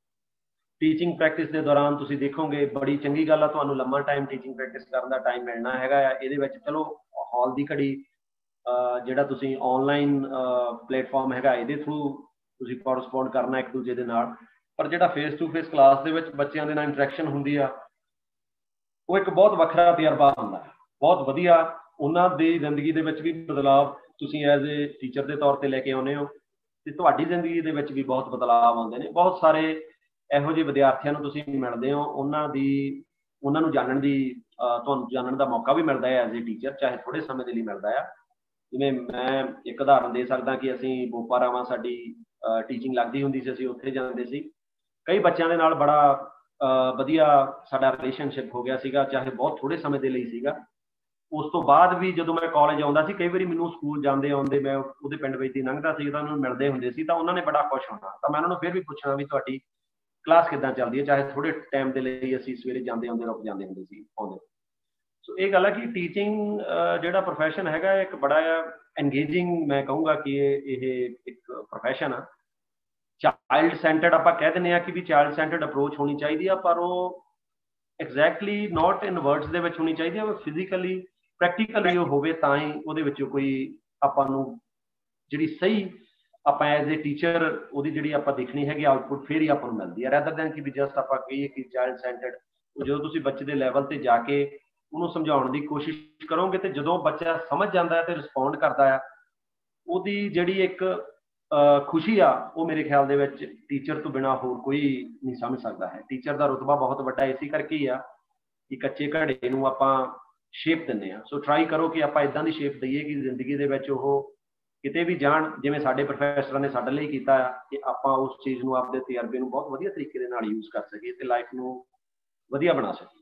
ਟੀਚਿੰਗ ਪ੍ਰੈਕਟਿਸ ਦੇ ਦੌਰਾਨ ਤੁਸੀਂ ਦੇਖੋਗੇ ਬੜੀ ਚੰਗੀ ਗੱਲ ਆ, ਤੁਹਾਨੂੰ ਲੰਮਾ ਟਾਈਮ ਟੀਚਿੰਗ ਪ੍ਰੈਕਟਿਸ ਕਰਨ ਦਾ ਟਾਈਮ ਮਿਲਣਾ ਹੈਗਾ ਆ। ਇਹਦੇ ਵਿੱਚ ਚਲੋ ਹਾਲ ਦੀ ਘੜੀ ਜਿਹੜਾ ਤੁਸੀਂ ਆਨਲਾਈਨ ਪਲੇਟਫਾਰਮ ਹੈਗਾ ਇਹਦੇ ਥਰੂ ਤੁਸੀਂ ਕੋਰਸਪੌਂਡ ਕਰਨਾ ਇੱਕ ਦੂਜੇ ਦੇ ਨਾਲ, ਪਰ ਜਿਹੜਾ ਫੇਸ ਟੂ ਫੇਸ ਕਲਾਸ ਦੇ ਵਿੱਚ ਬੱਚਿਆਂ ਦੇ ਨਾਲ ਇੰਟਰੈਕਸ਼ਨ ਹੁੰਦੀ ਆ ਉਹ ਇੱਕ ਬਹੁਤ ਵੱਖਰਾ ਤਜਰਬਾ ਹੁੰਦਾ, ਬਹੁਤ ਵਧੀਆ। ਉਹਨਾਂ ਦੀ ਜ਼ਿੰਦਗੀ ਦੇ ਵਿੱਚ ਵੀ ਬਦਲਾਵ ਤੁਸੀਂ ਐਜ਼ ਏ ਟੀਚਰ ਦੇ ਤੌਰ ਤੇ ਲੈ ਕੇ ਆਉਂਦੇ ਹੋ ਤੇ ਤੁਹਾਡੀ ਜ਼ਿੰਦਗੀ ਦੇ ਵਿੱਚ ਵੀ ਬਹੁਤ ਬਦਲਾਵ ਆਉਂਦੇ ਨੇ। ਬਹੁਤ ਸਾਰੇ ਇਹੋ ਜਿਹੇ ਵਿਦਿਆਰਥੀਆਂ ਨੂੰ ਤੁਸੀਂ ਮਿਲਦੇ ਹੋ, ਉਹਨਾਂ ਦੀ ਉਹਨਾਂ ਨੂੰ ਜਾਣਨ ਦੀ ਤੁਹਾਨੂੰ ਜਾਣਨ ਦਾ ਮੌਕਾ ਵੀ ਮਿਲਦਾ ਹੈ ਐਜ਼ ਏ ਟੀਚਰ, ਚਾਹੇ ਥੋੜ੍ਹੇ ਸਮੇਂ ਦੇ ਲਈ ਮਿਲਦਾ ਆ। ਜਿਵੇਂ ਮੈਂ ਇੱਕ ਉਦਾਹਰਨ ਦੇ ਸਕਦਾ ਕਿ ਅਸੀਂ ਬੋਪਾ ਰਾਵਾਂ ਸਾਡੀ ਟੀਚਿੰਗ ਲੱਗਦੀ ਹੁੰਦੀ ਸੀ, ਅਸੀਂ ਉੱਥੇ ਜਾਂਦੇ ਸੀ। ਕਈ ਬੱਚਿਆਂ ਦੇ ਨਾਲ ਬੜਾ ਵਧੀਆ ਸਾਡਾ ਰਿਲੇਸ਼ਨਸ਼ਿਪ ਹੋ ਗਿਆ ਸੀਗਾ, ਚਾਹੇ ਬਹੁਤ ਥੋੜ੍ਹੇ ਸਮੇਂ ਦੇ ਲਈ ਸੀਗਾ। ਉਸ ਤੋਂ ਬਾਅਦ ਵੀ ਜਦੋਂ ਮੈਂ ਕਾਲਜ ਆਉਂਦਾ ਸੀ, ਕਈ ਵਾਰੀ ਮੈਨੂੰ ਸਕੂਲ ਜਾਂਦੇ ਆਉਂਦੇ ਮੈਂ ਉਹਦੇ ਪਿੰਡ ਵਿੱਚ ਦੀ ਲੰਘਦਾ ਸੀ ਤਾਂ ਉਹਨਾਂ ਨੂੰ ਮਿਲਦੇ ਹੁੰਦੇ ਸੀ ਤਾਂ ਉਹਨਾਂ ਨੇ ਬੜਾ ਖੁਸ਼ ਹੋਣਾ। ਤਾਂ ਮੈਂ ਉਹਨਾਂ ਨੂੰ ਫਿਰ ਵੀ ਪੁੱਛਣਾ ਵੀ ਤੁਹਾਡੀ ਕਲਾਸ ਕਿੱਦਾਂ ਚੱਲਦੀ ਹੈ, ਚਾਹੇ ਥੋੜ੍ਹੇ ਟਾਈਮ ਦੇ ਲਈ ਅਸੀਂ ਸਵੇਰੇ ਜਾਂਦੇ ਆਉਂਦੇ ਰੁਕ ਜਾਂਦੇ ਹੁੰਦੇ ਸੀ ਆਉਂਦੇ। ਸੋ ਇਹ ਗੱਲ ਹੈ ਕਿ ਟੀਚਿੰਗ ਜਿਹੜਾ ਪ੍ਰੋਫੈਸ਼ਨ ਹੈਗਾ ਇੱਕ ਬੜਾ ਐਨਗੇਜਿੰਗ, ਮੈਂ ਕਹੂੰਗਾ ਕਿ ਇਹ ਇੱਕ ਪ੍ਰੋਫੈਸ਼ਨ ਆ। ਚਾਈਲਡ ਸੈਂਟਰਡ ਆਪਾਂ ਕਹਿ ਦਿੰਦੇ ਹਾਂ ਕਿ ਵੀ ਚਾਈਲਡ ਸੈਂਟਰਡ ਅਪਰੋਚ ਹੋਣੀ ਚਾਹੀਦੀ ਆ, ਪਰ ਉਹ ਐਗਜ਼ੈਕਟਲੀ ਨੋਟ ਇਨ ਵਰਡਸ ਦੇ ਵਿੱਚ ਹੋਣੀ ਚਾਹੀਦੀ ਆ, ਉਹ ਫਿਜ਼ੀਕਲੀ ਪ੍ਰੈਕਟੀਕਲੀ ਉਹ ਹੋਵੇ ਤਾਂ ਹੀ ਉਹਦੇ ਵਿੱਚੋਂ ਕੋਈ ਆਪਾਂ ਨੂੰ ਜਿਹੜੀ ਸਹੀ ਆਪਾਂ ਐਜ਼ ਏ ਟੀਚਰ ਉਹਦੀ ਜਿਹੜੀ ਆਪਾਂ ਦੇਖਣੀ ਹੈਗੀ ਆਊਟਪੁੱਟ ਫਿਰ ਹੀ ਆਪਾਂ ਨੂੰ ਮਿਲਦੀ ਹੈ, ਰੈਦਰ ਦੈਨ ਕਿ ਵੀ ਜਸਟ ਆਪਾਂ ਕਹੀਏ ਕਿ ਚਾਈਲਡ ਸੈਂਟਰਡ। ਜਦੋਂ ਤੁਸੀਂ ਬੱਚੇ ਦੇ ਲੈਵਲ ਤੇ ਜਾ ਕੇ ਉਹਨੂੰ ਸਮਝਾਉਣ ਦੀ ਕੋਸ਼ਿਸ਼ ਕਰੋਗੇ ਤੇ ਜਦੋਂ ਬੱਚਾ ਸਮਝ ਜਾਂਦਾ ਹੈ ਤੇ ਰਿਸਪੌਂਡ ਕਰਦਾ ਆ, ਉਹਦੀ ਜਿਹੜੀ ਇੱਕ खुशी आ वो मेरे ख्याल दे विच टीचर तो बिना होर कोई नहीं समझ सकता है। टीचर का रुतबा बहुत वड्डा इसी करके ही आ कि कच्चे घड़े नूं आपां शेप दिंदे आ। सो ट्राई करो कि आपां इदां दी शेप दईए कि जिंदगी दे विच ओह किते भी जाण, जिवें साडे प्रोफैसरां ने साडे लई कीता कि आपां उस चीज़ नूं आपदे तजर्बे नूं बहुत वधिया तरीके दे नाल यूज़ कर सकीए ते लाइफ नूं वधिया बना सकीए।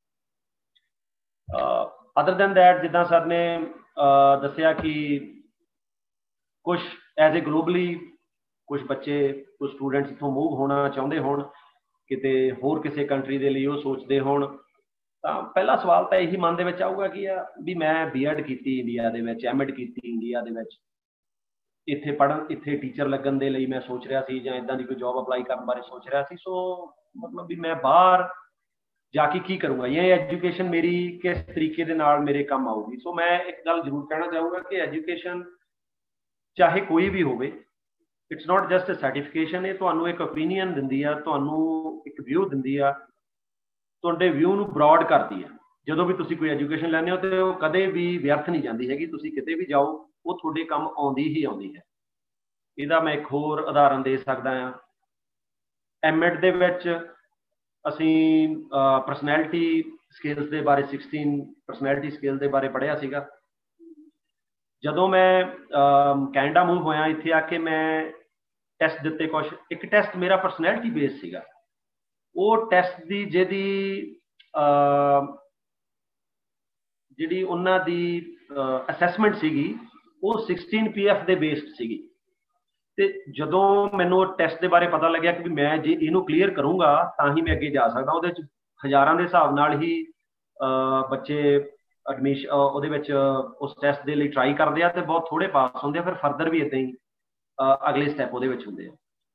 अदर दैन दैट जिद्दां सर ने दस्सिया कि कुछ एज ए ग्लोबली कुछ बच्चे कुछ स्टूडेंट्स इत्थों मूव होना चाहुंदे होण, किते होर किसी कंट्री दे लई ओह सोचदे होण, तां पहला सवाल तां यही मन दे विच आऊगा कि भी मैं बी एड कीती इंडिया दे विच, एम एड कीती इंडिया दे विच, इत्थे पढ़न इत्थे टीचर लगन दे लई मैं सोच रहा सी जां इदां दी कोई जॉब अप्लाई करन बारे सोच रहा सी। सो मतलब भी मैं बाहर जाके की करूँगा, ये एजुकेशन मेरी किस तरीके दे नाल मेरे काम आऊगी। सो मैं एक गल जरूर कहना चाहूँगा कि एजुकेशन चाहे कोई भी होवे, it's not just a certification, ये तुहानूं एक ओपीनियन दिंदी आ, तुहानूं एक व्यू दिंदी आ, तुहाडे व्यू नूं ब्रॉड करदी आ। ਜਦੋਂ भी तुसीं कोई एजुकेशन लैंदे हो तो वो कदे भी व्यर्थ नहीं जाती हैगी, तुसीं किते भी जाओ वो तुहाडे काम आउंदी ही आउंदी है। ਇਹਦਾ मैं एक होर उदाहरण दे सकदा हां। एम एड दे विच ਅਸੀਂ ਪਰਸਨੈਲਿਟੀ ਸਕਿੱਲਸ ਦੇ ਬਾਰੇ सिक्सटीन ਪਰਸਨੈਲਿਟੀ ਸਕਿੱਲ ਦੇ ਬਾਰੇ ਪੜ੍ਹਿਆ ਸੀਗਾ। ਜਦੋਂ ਮੈਂ ਕੈਨੇਡਾ ਮੂਵ ਹੋਇਆ ਇੱਥੇ ਆ ਕੇ ਮੈਂ ਟੈਸਟ ਦਿੱਤੇ ਕੁਛ, ਇੱਕ ਟੈਸਟ ਮੇਰਾ ਪਰਸਨੈਲਿਟੀ ਬੇਸ ਸੀਗਾ। ਉਹ ਟੈਸਟ ਦੀ ਜਿਹਦੀ ਜਿਹੜੀ ਉਹਨਾਂ ਦੀ ਅਸੈਸਮੈਂਟ ਸੀਗੀ ਉਹ सिक्सटीन पी एफ ਦੇ ਬੇਸਡ ਸੀਗੀ। ਤੇ ਜਦੋਂ ਮੈਨੂੰ ਟੈਸਟ ਦੇ ਬਾਰੇ ਪਤਾ ਲੱਗਿਆ ਕਿ ਵੀ ਮੈਂ ਜੇ ਇਹਨੂੰ ਕਲੀਅਰ ਕਰੂੰਗਾ ਤਾਂ ਹੀ ਮੈਂ ਅੱਗੇ ਜਾ ਸਕਦਾ। ਉਹਦੇ 'ਚ ਹਜ਼ਾਰਾਂ ਦੇ ਹਿਸਾਬ ਨਾਲ ਹੀ ਬੱਚੇ ਐਡਮਿਸ਼ਨ ਉਹਦੇ ਵਿੱਚ ਉਸ ਟੈਸਟ ਦੇ ਲਈ ਟਰਾਈ ਕਰਦੇ ਆ ਤੇ ਬਹੁਤ ਥੋੜ੍ਹੇ ਪਾਸ ਹੁੰਦੇ ਆ, ਫਿਰ ਫਰਦਰ ਵੀ ਇੱਦਾਂ ਹੀ ਅਗਲੇ ਸਟੈਪ ਉਹਦੇ ਵਿੱਚ ਹੁੰਦੇ ਆ।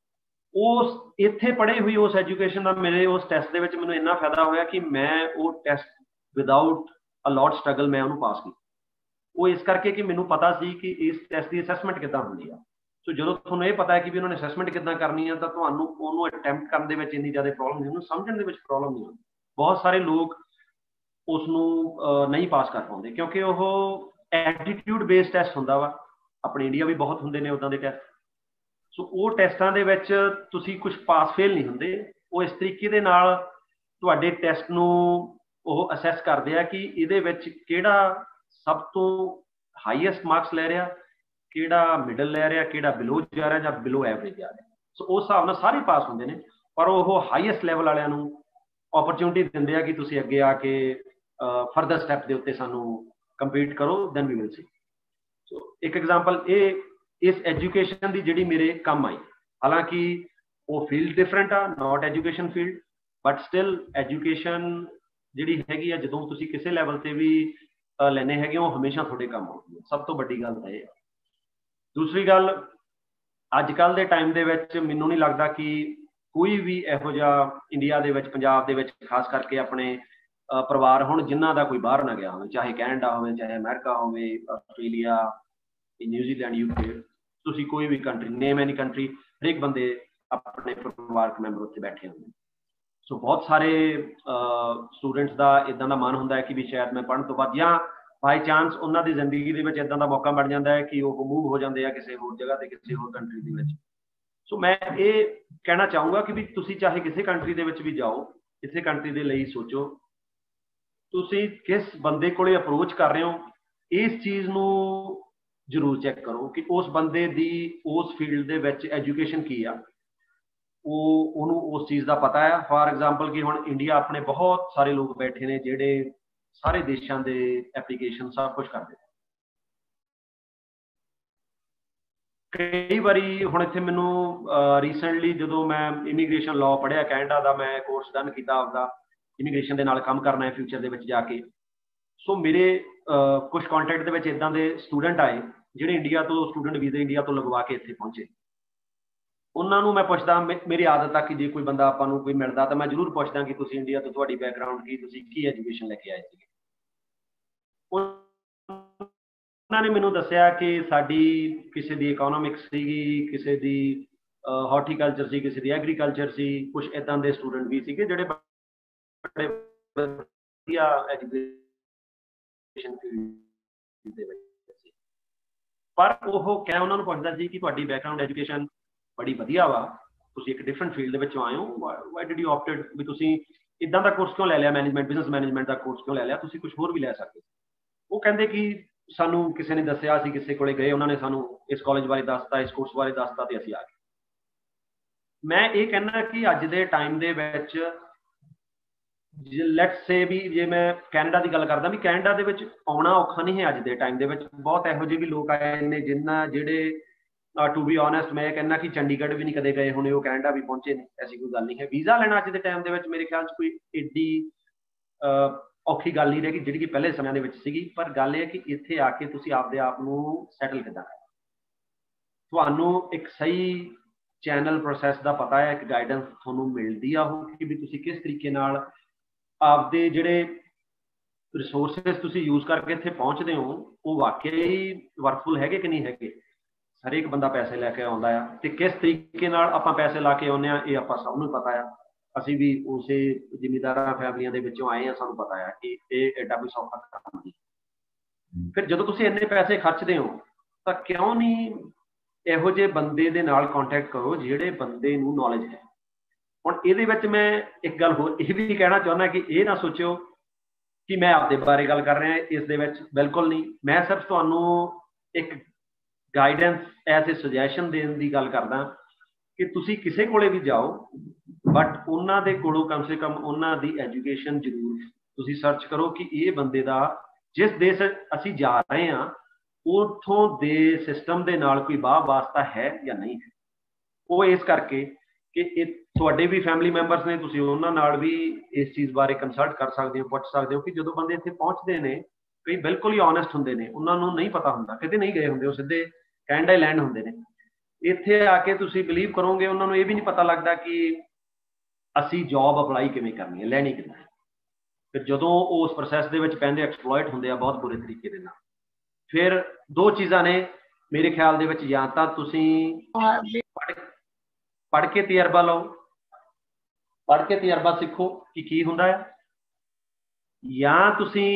ਉਸ ਇੱਥੇ ਪੜ੍ਹੇ ਹੋਈ ਉਸ ਐਜੂਕੇਸ਼ਨ ਦਾ ਮੇਰੇ ਉਸ ਟੈਸਟ ਦੇ ਵਿੱਚ ਮੈਨੂੰ ਇੰਨਾ ਫਾਇਦਾ ਹੋਇਆ ਕਿ ਮੈਂ ਉਹ test without a lot struggle ਮੈਂ ਉਹਨੂੰ ਪਾਸ ਕੀਤਾ। ਉਹ ਇਸ ਕਰਕੇ ਕਿ ਮੈਨੂੰ ਪਤਾ ਸੀ ਕਿ ਇਸ ਟੈਸਟ ਦੀ ਅਸੈਸਮੈਂਟ ਕਿੱਦਾਂ ਹੁੰਦੀ ਆ। ਸੋ ਜਦੋਂ ਤੁਹਾਨੂੰ ਇਹ ਪਤਾ ਹੈ ਕਿ ਵੀ ਉਹਨਾਂ ਨੇ ਅਸੈਸਮੈਂਟ ਕਿੱਦਾਂ ਕਰਨੀ ਆ ਤਾਂ ਤੁਹਾਨੂੰ ਉਹਨੂੰ ਅਟੈਂਪਟ ਕਰਨ ਦੇ ਵਿੱਚ ਇੰਨੀ ਜ਼ਿਆਦਾ ਪ੍ਰੋਬਲਮ ਨਹੀਂ, ਉਹਨੂੰ ਸਮਝਣ ਦੇ ਵਿੱਚ ਪ੍ਰੋਬਲਮ ਨਹੀਂ ਹੁੰਦੀ। ਬਹੁਤ ਸਾਰੇ ਲੋਕ ਉਸ ਨੂੰ ਨਹੀਂ ਪਾਸ ਕਰ ਪਾਉਂਦੇ ਕਿਉਂਕਿ ਉਹ ਐਟੀਟਿਊਡ ਬੇਸਡ ਟੈਸਟ ਹੁੰਦਾ ਵਾ। ਆਪਣੇ ਇੰਡੀਆ ਵੀ ਬਹੁਤ ਹੁੰਦੇ ਨੇ ਉੱਦਾਂ ਦੇ ਟੈਸਟ। ਸੋ ਉਹ ਟੈਸਟਾਂ ਦੇ ਵਿੱਚ ਤੁਸੀਂ ਕੁਛ ਪਾਸ ਫੇਲ ਨਹੀਂ ਹੁੰਦੇ। ਉਹ ਇਸ ਤਰੀਕੇ ਦੇ ਨਾਲ ਤੁਹਾਡੇ ਟੈਸਟ ਨੂੰ ਉਹ ਅਸੈਸ ਕਰਦੇ ਆ ਕਿ ਇਹਦੇ ਵਿੱਚ ਕਿਹੜਾ ਸਭ ਤੋਂ ਹਾਈਐਸਟ ਮਾਰਕਸ ਲੈ ਰਿਹਾ, ਕਿਹੜਾ ਮਿਡਲ ਲੈ ਰਿਹਾ, ਕਿਹੜਾ ਬਿਲੋ ਜਾ ਰਿਹਾ ਜਾਂ ਬਿਲੋ ਐਵਰੇਜ ਜਾ ਰਿਹਾ। ਸੋ ਉਸ ਹਿਸਾਬ ਨਾਲ ਸਾਰੇ ਪਾਸ ਹੁੰਦੇ ਨੇ, ਪਰ ਉਹ ਹਾਈਐਸਟ ਲੈਵਲ ਵਾਲਿਆਂ ਨੂੰ ਓਪਰਚੁਨਿਟੀ ਦਿੰਦੇ ਆ ਕਿ ਤੁਸੀਂ ਅੱਗੇ ਆ ਕੇ ਫਰਦਰ ਸਟੈਪ ਦੇ ਉੱਤੇ ਸਾਨੂੰ ਕੰਪੀਟ ਕਰੋ, ਦੈਨ ਵੀ ਵਿਲ ਸੀ। ਸੋ ਇੱਕ ਐਗਜ਼ਾਮਪਲ ਇਹ ਇਸ ਐਜੂਕੇਸ਼ਨ ਦੀ ਜਿਹੜੀ ਮੇਰੇ ਕੰਮ ਆਈ, ਹਾਲਾਂਕਿ ਉਹ ਫੀਲਡ ਡਿਫਰੈਂਟ ਆ, not education field, but still education ਜਿਹੜੀ ਹੈਗੀ ਆ ਜਦੋਂ ਤੁਸੀਂ ਕਿਸੇ ਲੈਵਲ ਤੇ ਵੀ ਲੈਣੇ ਹੈਗੇ ਉਹ ਹਮੇਸ਼ਾ ਤੁਹਾਡੇ ਕੰਮ ਆਉਂਦੀ ਹੈ। ਸਭ ਤੋਂ ਵੱਡੀ ਗੱਲ ਤਾਂ ਇਹ ਆ। ਦੂਸਰੀ ਗੱਲ, ਅੱਜ ਕੱਲ੍ਹ ਦੇ ਟਾਈਮ ਦੇ ਵਿੱਚ ਮੈਨੂੰ ਨਹੀਂ ਲੱਗਦਾ ਕਿ ਕੋਈ ਵੀ ਇਹੋ ਜਿਹਾ ਇੰਡੀਆ ਦੇ ਵਿੱਚ, ਪੰਜਾਬ ਦੇ ਵਿੱਚ ਖਾਸ ਕਰਕੇ ਆਪਣੇ ਪਰਿਵਾਰ ਹੁਣ ਜਿਨ੍ਹਾਂ ਦਾ ਕੋਈ ਬਾਹਰ ਨਾ ਗਿਆ ਹੋਵੇ, ਚਾਹੇ ਕੈਨੇਡਾ ਹੋਵੇ, ਚਾਹੇ ਅਮਰੀਕਾ ਹੋਵੇ, ਆਸਟ੍ਰੇਲੀਆ, ਨਿਊਜ਼ੀਲੈਂਡ, ਯੂਕੇ, ਤੁਸੀਂ ਕੋਈ ਵੀ ਕੰਟਰੀ ਨੇਮ ਐਨੀ ਕੰਟਰੀ, ਹਰੇਕ ਬੰਦੇ ਆਪਣੇ ਪਰਿਵਾਰਕ ਮੈਂਬਰ ਉੱਥੇ ਬੈਠੇ ਹੁੰਦੇ। ਸੋ ਬਹੁਤ ਸਾਰੇ ਸਟੂਡੈਂਟਸ ਦਾ ਇੱਦਾਂ ਦਾ ਮਨ ਹੁੰਦਾ ਹੈ ਕਿ ਵੀ ਸ਼ਾਇਦ ਮੈਂ ਪੜ੍ਹਨ ਤੋਂ ਬਾਅਦ ਜਾਂ ਬਾਈ ਚਾਂਸ ਉਹਨਾਂ ਦੀ ਜ਼ਿੰਦਗੀ ਦੇ ਵਿੱਚ ਇੱਦਾਂ ਦਾ ਮੌਕਾ ਬਣ ਜਾਂਦਾ ਹੈ ਕਿ ਉਹ ਮੂਵ ਹੋ ਜਾਂਦੇ ਆ ਕਿਸੇ ਹੋਰ ਜਗ੍ਹਾ ਤੇ, ਕਿਸੇ ਹੋਰ ਕੰਟਰੀ ਦੇ ਵਿੱਚ। ਸੋ ਮੈਂ ਇਹ ਕਹਿਣਾ ਚਾਹੂੰਗਾ ਕਿ ਵੀ ਤੁਸੀਂ ਚਾਹੇ ਕਿਸੇ ਕੰਟਰੀ ਦੇ ਵਿੱਚ ਵੀ ਜਾਓ, ਕਿਸੇ ਕੰਟਰੀ ਦੇ ਲਈ ਸੋਚੋ ਤੁਸੀਂ ਕਿਸ ਬੰਦੇ ਕੋਲੇ ਅਪਰੋਚ ਕਰ ਰਹੇ ਹੋ, ਇਸ ਚੀਜ਼ ਨੂੰ ਜ਼ਰੂਰ ਚੈੱਕ ਕਰੋ ਕਿ ਉਸ ਬੰਦੇ ਦੀ ਉਸ ਫੀਲਡ ਦੇ ਵਿੱਚ ਐਜੂਕੇਸ਼ਨ ਕੀ ਆ, ਉਹ ਉਹਨੂੰ ਉਸ ਚੀਜ਼ ਦਾ ਪਤਾ ਹੈ। ਫਾਰ ਐਗਜ਼ਾਮਪਲ ਕਿ ਹੁਣ ਇੰਡੀਆ ਆਪਣੇ ਬਹੁਤ ਸਾਰੇ ਲੋਕ ਬੈਠੇ ਨੇ ਜਿਹੜੇ ਸਾਰੇ ਦੇਸ਼ਾਂ ਦੇ ਐਪਲੀਕੇਸ਼ਨ ਸਭ ਕੁਛ ਕਰਦੇ। ਕਈ ਵਾਰੀ ਹੁਣ ਇੱਥੇ ਮੈਨੂੰ ਰੀਸੈਂਟਲੀ ਜਦੋਂ ਮੈਂ ਇਮੀਗ੍ਰੇਸ਼ਨ ਲਾਅ ਪੜ੍ਹਿਆ, ਕੈਨੇਡਾ ਦਾ ਮੈਂ ਕੋਰਸ ਡਨ ਕੀਤਾ ਆਪਦਾ, ਇਮੀਗ੍ਰੇਸ਼ਨ ਦੇ ਨਾਲ ਕੰਮ ਕਰਨਾ ਹੈ ਫਿਊਚਰ ਦੇ ਵਿੱਚ ਜਾ ਕੇ। ਸੋ ਮੇਰੇ ਕੁਛ ਕੰਟੈਕਟ ਦੇ ਵਿੱਚ ਇੱਦਾਂ ਦੇ ਸਟੂਡੈਂਟ ਆਏ ਜਿਹੜੇ ਇੰਡੀਆ ਤੋਂ ਸਟੂਡੈਂਟ ਵੀਜ਼ੇ ਇੰਡੀਆ ਤੋਂ ਲਗਵਾ ਕੇ ਇੱਥੇ ਪਹੁੰਚੇ। ਉਹਨਾਂ ਨੂੰ ਮੈਂ ਪੁੱਛਦਾ, ਮੇਰੀ ਆਦਤ ਆ ਕਿ ਜੇ ਕੋਈ ਬੰਦਾ ਆਪਾਂ ਨੂੰ ਕੋਈ ਮਿਲਦਾ ਤਾਂ ਮੈਂ ਜ਼ਰੂਰ ਪੁੱਛਦਾ ਕਿ ਤੁਸੀਂ ਇੰਡੀਆ ਤੋਂ ਤੁਹਾਡੀ ਬੈਕਗਰਾਊਂਡ ਕੀ, ਤੁਸੀਂ ਕੀ ਐਜੂਕੇਸ਼ਨ ਲੈ ਕੇ ਆਏ ਸੀਗੇ। ਉਹਨਾਂ ਨੇ ਮੈਨੂੰ ਦੱਸਿਆ ਕਿ ਸਾਡੀ ਕਿਸੇ ਦੀ ਇਕੋਨੋਮਿਕਸ ਸੀਗੀ, ਕਿਸੇ ਦੀ ਹਾਰਟੀਕਲਚਰ ਸੀ, ਕਿਸੇ ਦੀ ਐਗਰੀਕਲਚਰ ਸੀ, ਕੁਛ ਇੱਦਾਂ ਦੇ ਸਟੂਡੈਂਟ ਵੀ ਸੀਗੇ ਜਿਹੜੇ ਬੜੇ ਵਧੀਆ ਐਜੂਕੇਸ਼ਨ ਦੇ ਵਿੱਚ ਸੀ। पर वो क्या उन्होंने पुछदा जी कि तुहाडी बैकग्राउंड एजुकेशन बड़ी वधिया वा, तुसीं एक डिफरेंट फील्ड दे विच आए हो, वाई डिड यू ऑप्टेड भी तुसीं इदां दा कोर्स क्यों लै लिया, मैनेजमेंट बिजनेस मैनेजमेंट दा कोर्स क्यों लै लिया, तुसीं कुछ होर भी लै सकदे। वो कहंदे कि सानू किसी ने दस्सिया, असीं किसी कोले गए, उन्होंने सानू इस कॉलेज बारे दसता, इस कोर्स बारे दसता ते असीं आ गए। मैं ये कहना कि अज दे time they which let's say भी जे मैं कैनेडा की गल करदा भी कैनेडा दे विच आउणा औखा नहीं है। अज दे टाइम दे विच बहुत इहो ਜਿਹੇ भी लोग आए ने जिन्ना जिहड़े टू बी ऑनेस्ट मैं कहना कि चंडीगढ़ भी नहीं कदे गए होने, वो कैनेडा भी पहुंचे नहीं, ऐसी कोई गल नहीं है। वीज़ा लेना अज दे टाइम दे विच मेरे ख्याल च कोई एडी औखी गल नहीं रहेगी जिहड़ी कि पहले समय दे विच सीगी। पर गल ये कि इत्थे आके तुसीं आपदे आप नूं सैटल किद्दां करना, तुहानूं एक सही चैनल प्रोसैस का पता है, एक गाइडेंस तुहानूं मिलदी आ हो कि भी तुसीं किस तरीके नाल आपदे जिहड़े रिसोर्सिस तुसीं यूज करके इत्थे पहुंचदे हो वो वाकई वर्थफुल हैगे कि नहीं हैगे। हरेक बंदा पैसे लैके आउंदा आ ते किस तरीके नाल आपां पैसे ला के आउंदे आ ये आपां सब नूं पता आ। असीं भी उसे जिमीदारां फैमिलियां दे विचों आए आ, सानूं पता है कि ये एडा कोई सौखा काम नहीं। फिर जदों तुसीं इन्ने पैसे खर्चदे हो तां क्यों नहीं इहो ਜਿਹੇ बंदे दे नाल कॉन्टैक्ट करो जिहड़े बंदे नूं नॉलेज है। हुण इहदे विच मैं एक गल होर ये भी कहना चाहुंदा कि ये ना सोचो कि मैं आपदे बारे गल कर रहा, इस दे विच बिल्कुल नहीं। मैं सिर्फ तुहानूं एक गाइडेंस एज ए सुजैशन देण दी गल करदा कि तुसीं किसे कोले भी जाओ बट उन्हां दे कोलों कम से कम उन्हां दी एजुकेशन जरूर तुसीं सर्च करो कि ये बंदे दा जिस देश असीं जा रहे हैं उथों दे सिस्टम दे नाल कोई वाह वास्ता है या नहीं है। वो इस करके कि तुहाडे भी फैमिली मैंबरस ने, तुसीं उन्हां नाल भी इस चीज़ बारे कंसल्ट कर सकते हो, पुछ सकते हो कि जो बंदे इत्थे पहुंचते हैं कई बिल्कुल ही ऑनेस्ट होंदे ने, उन्होंने नहीं पता होंदा, किते नहीं गए होंदे, वो सीधे कैनेडा ही लैंड होंदे ने। इत्थे आके तुसीं बिलीव करोगे उन्होंने ये भी नहीं पता लगता कि असी जॉब अपलाई किवें करनी है, लैनी किवें। फिर जदों उस प्रोसैस दे विच पैंदे एक्सप्लॉइट होंदे आ बहुत बुरे तरीके दे नाल। फिर दो चीज़ां ने मेरे ख्याल दे विच, या तां तुसीं पढ़ पढ़ के तजर्बा लो, पढ़ के तजर्बा सीखो कि की हुंदा है, या तुसीं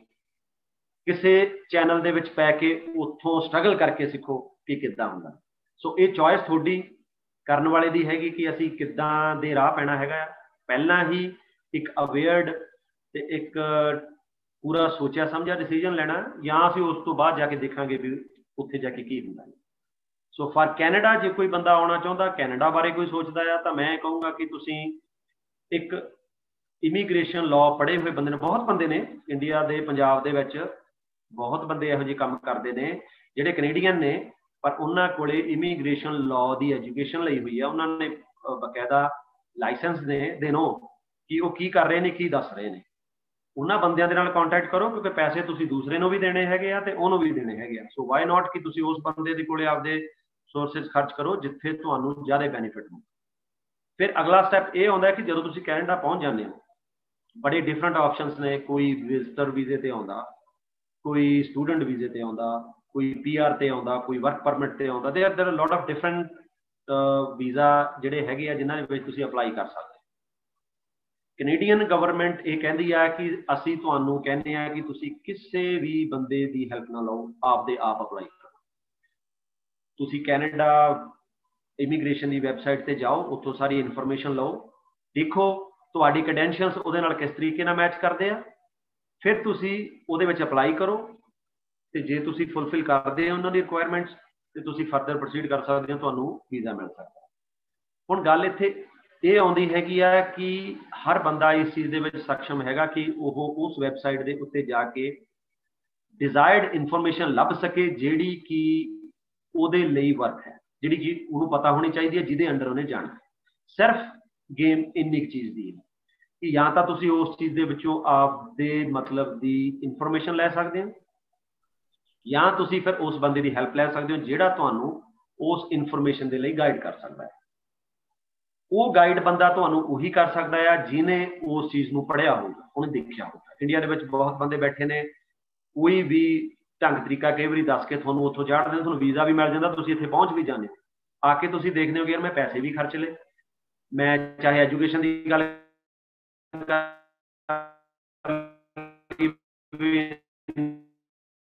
किसी चैनल दे विच पै के उत्थों स्ट्रगल करके सीखो कि किद्दां हुंदा। सो ये चॉइस थोड़ी करन वाले दी हैगी कि असीं किद्दां दे राह पैना हैगा। पहलां ही एक अवेयर्ड ते एक पूरा सोचा समझा डिसीजन लेना, या असीं उस तो बाद जाके देखांगे भी उत्थे जाके की हुंदा है। सो फॉर कैनेडा जे कोई बंदा आउणा चाहुंदा, कैनेडा बारे कोई सोचदा है, तो मैं कहूँगा कि तुसीं एक इमीग्रेशन लॉ पढ़े हुए बंदे ने, बहुत बंदे ने इंडिया दे पंजाब दे विच बहुत बंदे इहो ਜਿਹੇ काम करते हैं जिहड़े कनेडियन ने, पर उन्हां कोले इमीग्रेशन लॉ की एजुकेशन लई हुई है, उन्होंने बकायदा लाइसेंस ने देनो कि वो की कर रहे हैं, की दस रहे हैं। उन्हां बंदियां दे नाल कॉन्टैक्ट करो क्योंकि पैसे तुसीं दूसरे नूं भी देने हैगे आ ते उहनूं भी देने हैगे आ। सो वाई नॉट कि तुसीं उस बंदे दे कोले आपदे सोर्सिस खर्च करो जिथे तुहानूं ज़्यादा बेनीफिट हो। फिर अगला स्टैप ये आउंदा है कि जदों तुसीं कैनेडा पहुंच जाते हो, बड़े डिफरेंट ऑप्शनस ने। कोई विजिटर वीजे ते आउंदा, कोई स्टूडेंट वीजे ते आउंदा, कोई पी आर ते आउंदा, कोई वर्क परमिट ते आउंदा। There there lot of different visa जिहड़े हैगे आ जिन्हां दे विच तुसीं अप्लाई कर सकते। कनेडियन गवर्नमेंट ये कहती है कि असीं तुहानूं कहने आ कि तुसीं किसी भी बंदे की हैल्प ना लो, आपदे आप अप्लाई करो। तुसीं कैनेडा इमीग्रेशन की वैबसाइट पर जाओ, उत्थों सारी इनफॉर्मेशन लो, देखो तुहाडी क्रेडेंशियल्स उहदे नाल किस तरीके नाल मैच करते हैं। फिर तुसीं उहदे विच अप्लाई करो, तो जे तुसीं फुलफिल करते हो उन्होंने रिक्वायरमेंट्स तो तुसीं फर्दर प्रोसीड कर सकते हो, तुहानूं वीज़ा मिल सकता। हुण गल इत्थे ये आउंदी हैगी आ कि हर बंदा इस चीज़ दे विच सक्षम हैगा कि वो उस वैबसाइट के उत्ते जाके डिजायर्ड इनफॉर्मेशन लभ सके जिहड़ी कि उहदे लई वर्क है, जिहड़ी कि उहनूं पता होनी चाहिए है, जिहदे अंडर उहने जाना। सिर्फ गेम इन्नी चीज़ दी है कि या तां तुसीं उस चीज़ दे विचों आपदे मतलब दी इनफॉर्मेशन लै सकदे हो, या तुसीं फिर उस बंदे की हैल्प लै सकदे हो जिहड़ा तुहानूं उस इनफॉर्मेशन के लिए गाइड कर सकता है। वो गाइड बंदा तुहानूं उही कर सकता है जिन्हें उस चीज़ नूं पढ़िया होगा, उन्हें देखिया होगा। इंडिया दे विच बहुत बंदे बैठे ने, कोई भी ढंग तरीका कई बारी दस के तुहानूं उत्थों चाढ़ देंदे, तुहानूं वीज़ा भी मिल जांदा, तुसीं इत्थे पहुंच भी जांदे हो, आके तुसीं देखदे हो कि यार मैं पैसे भी खर्च ले, मैं चाहे एजुकेशन की गल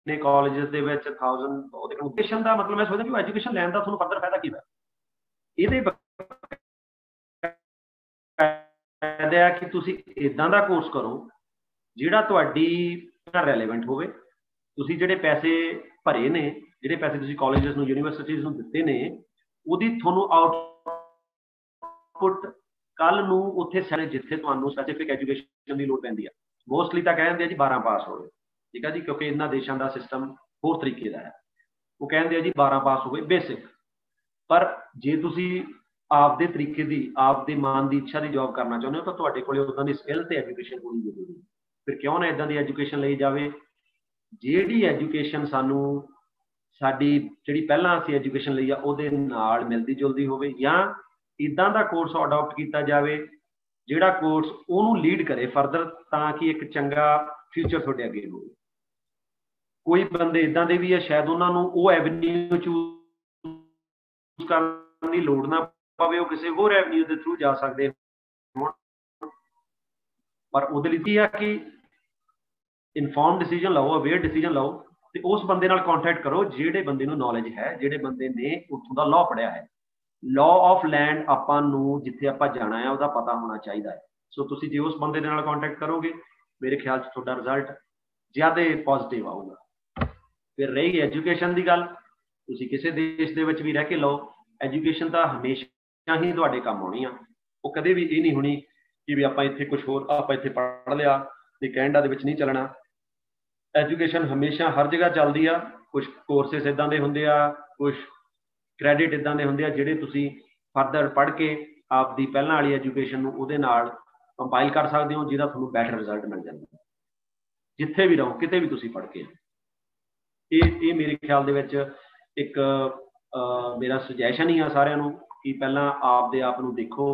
ने कॉलेजेस दे विच थाउजेंड एजुकेशन का मतलब मैं सोचदा कि एजुकेशन लैन का तुहानूं फर्दर फायदा की है ਇਹਦੇ फायदा है कि तुसी इदां दा कोर्स करो ਜਿਹੜਾ ਤੁਹਾਡੀ ਰੈਲੇਵੈਂਟ ਹੋਵੇ ਤੁਸੀਂ ਜਿਹੜੇ ਪੈਸੇ ਭਰੇ ਨੇ ਜਿਹੜੇ ਪੈਸੇ ਤੁਸੀਂ ਕਾਲਜਸ ਨੂੰ ਯੂਨੀਵਰਸਿਟੀਜ਼ ਨੂੰ ਦਿੱਤੇ ਨੇ ਉਹਦੀ ਤੁਹਾਨੂੰ ਆਊਟਪੁੱਟ ਕੱਲ ਨੂੰ ਉੱਥੇ ਸਾਰੇ ਜਿੱਥੇ ਤੁਹਾਨੂੰ ਸਪੈਸੀਫਿਕ ਐਜੂਕੇਸ਼ਨ ਦੀ ਲੋੜ ਪੈਂਦੀ ਆ ਮੋਸਟਲੀ ਤਾਂ ਕਹਿੰਦੇ ਆ ਜੀ ਬਾਰਾਂ ਪਾਸ ਹੋਵੇ ਠੀਕ ਆ ਜੀ ਕਿਉਂਕਿ ਇਹਨਾਂ ਦੇਸ਼ਾਂ ਦਾ ਸਿਸਟਮ ਹੋਰ ਤਰੀਕੇ ਦਾ ਹੈ ਉਹ ਕਹਿੰਦੇ ਆ ਜੀ ਬਾਰਾਂ ਪਾਸ ਹੋਵੇ ਬੇਸਿਕ ਪਰ ਜੇ ਤੁਸੀਂ ਆਪਦੇ ਤਰੀਕੇ ਦੀ ਆਪਦੇ ਮਨ ਦੀ ਇੱਛਾ ਦੀ ਜੌਬ ਕਰਨਾ ਚਾਹੁੰਦੇ ਹੋ ਤਾਂ ਤੁਹਾਡੇ ਕੋਲੇ ਉਦਾਂ ਦੀ ਸਕਿੱਲ ਤੇ ਐਜੂਕੇਸ਼ਨ ਹੋਣੀ ਜ਼ਰੂਰੀ ਹੈ ਫਿਰ ਕਿਉਂ ਨਾ ਇਦਾਂ ਦੀ ਐਜੂਕੇਸ਼ਨ ਲਈ ਜਾਵੇ ਜਿਹੜੀ ਐਜੂਕੇਸ਼ਨ ਸਾਨੂੰ ਸਾਡੀ ਜਿਹੜੀ ਪਹਿਲਾਂ ਅਸੀਂ ਐਜੂਕੇਸ਼ਨ ਲਈ ਆ ਉਹਦੇ ਨਾਲ ਮਿਲਦੀ ਜੁਲਦੀ ਹੋਵੇ ਜਾਂ ਇੱਦਾਂ ਦਾ ਕੋਰਸ ਅਡਾਪਟ ਕੀਤਾ ਜਾਵੇ ਜਿਹੜਾ ਕੋਰਸ ਉਹਨੂੰ ਲੀਡ ਕਰੇ ਫਰਦਰ ਤਾਂ ਕਿ ਇੱਕ ਚੰਗਾ ਫਿਊਚਰ ਤੁਹਾਡੇ ਅੱਗੇ ਹੋਵੇ ਕੋਈ ਬੰਦੇ ਇੱਦਾਂ ਦੇ ਵੀ ਆ ਸ਼ਾਇਦ ਉਹਨਾਂ ਨੂੰ ਉਹ ਐਵਨਿਊ ਚੂਜ਼ ਕਰਨ ਦੀ ਲੋੜ ਨਾ ਪਵੇ ਉਹ ਕਿਸੇ ਹੋਰ ਐਵਨਿਊ ਦੇ ਥਰੂ ਜਾ ਸਕਦੇ ਹੋਣ ਪਰ ਉਹਦੇ ਲਈ ਕੀ ਆ ਕਿ ਇਨਫੋਰਮ ਡਿਸੀਜਨ ਲਓ ਅਵੇਅਰ ਡਿਸੀਜਨ ਲਓ ਤੇ ਉਸ ਬੰਦੇ ਨਾਲ ਕੰਟੈਕਟ ਕਰੋ ਜਿਹੜੇ ਬੰਦੇ ਨੂੰ ਨੌਲੇਜ ਹੈ ਜਿਹੜੇ ਬੰਦੇ ਨੇ ਉੱਥੋਂ ਦਾ ਲਾਅ ਪੜ੍ਹਿਆ ਹੈ ਲਾਅ ਆਫ ਲੈਂਡ ਆਪਾਂ ਨੂੰ ਜਿੱਥੇ ਆਪਾਂ ਜਾਣਾ ਹੈ ਉਹਦਾ ਪਤਾ ਹੋਣਾ ਚਾਹੀਦਾ ਹੈ ਸੋ ਤੁਸੀਂ ਜੇ ਉਸ ਬੰਦੇ ਦੇ ਨਾਲ ਕੰਟੈਕਟ ਕਰੋਗੇ ਮੇਰੇ ਖਿਆਲ 'ਚ ਤੁਹਾਡਾ ਰਿਜ਼ਲਟ ਜ਼ਿਆਦਾ ਪੋਜ਼ਿਟਿਵ ਆਊਗਾ ਫਿਰ ਰਹੀ ਐਜੂਕੇਸ਼ਨ ਦੀ ਗੱਲ ਤੁਸੀਂ ਕਿਸੇ ਦੇਸ਼ ਦੇ ਵਿੱਚ ਵੀ ਰਹਿ ਕੇ ਲਓ ਐਜੂਕੇਸ਼ਨ ਤਾਂ ਹਮੇਸ਼ਾ ਹੀ ਤੁਹਾਡੇ ਕੰਮ ਆਉਣੀ ਆ ਉਹ ਕਦੇ ਵੀ ਇਹ ਨਹੀਂ ਹੋਣੀ ਕਿ ਵੀ ਆਪਾਂ ਇੱਥੇ ਕੁਛ ਹੋਰ ਆਪਾਂ ਇੱਥੇ ਪੜ੍ਹ ਲਿਆ ਤੇ ਕੈਨੇਡਾ ਦੇ ਵਿੱਚ ਨਹੀਂ ਚੱਲਣਾ ਐਜੂਕੇਸ਼ਨ ਹਮੇਸ਼ਾ ਹਰ ਜਗ੍ਹਾ ਚੱਲਦੀ ਆ ਕੁਛ ਕੋਰਸਿਸ ਇੱਦਾਂ ਦੇ ਹੁੰਦੇ ਆ ਕੁਛ ਕ੍ਰੈਡਿਟ ਇੱਦਾਂ ਦੇ ਹੁੰਦੇ ਆ ਜਿਹੜੇ ਤੁਸੀਂ ਫਰਦਰ ਪੜ੍ਹ ਕੇ ਆਪਦੀ ਪਹਿਲਾਂ ਵਾਲੀ ਐਜੂਕੇਸ਼ਨ ਨੂੰ ਉਹਦੇ ਨਾਲ ਕੰਪਾਈਲ ਕਰ ਸਕਦੇ ਹੋ ਜਿਹਦਾ ਤੁਹਾਨੂੰ ਬੈਟਰ ਰਿਜ਼ਲਟ ਮਿਲ ਜਾਂਦਾ ਜਿੱਥੇ ਵੀ ਰਹੋ ਕਿਤੇ ਵੀ ਤੁਸੀਂ ਪੜ੍ਹ ਕੇ ਇਹ ਇਹ ਮੇਰੇ ਖਿਆਲ ਦੇ ਵਿੱਚ ਇੱਕ ਮੇਰਾ ਸੁਜੈਸ਼ਨ ਹੀ ਆ ਸਾਰਿਆਂ ਨੂੰ ਕਿ ਪਹਿਲਾਂ ਆਪਦੇ ਆਪ ਨੂੰ ਦੇਖੋ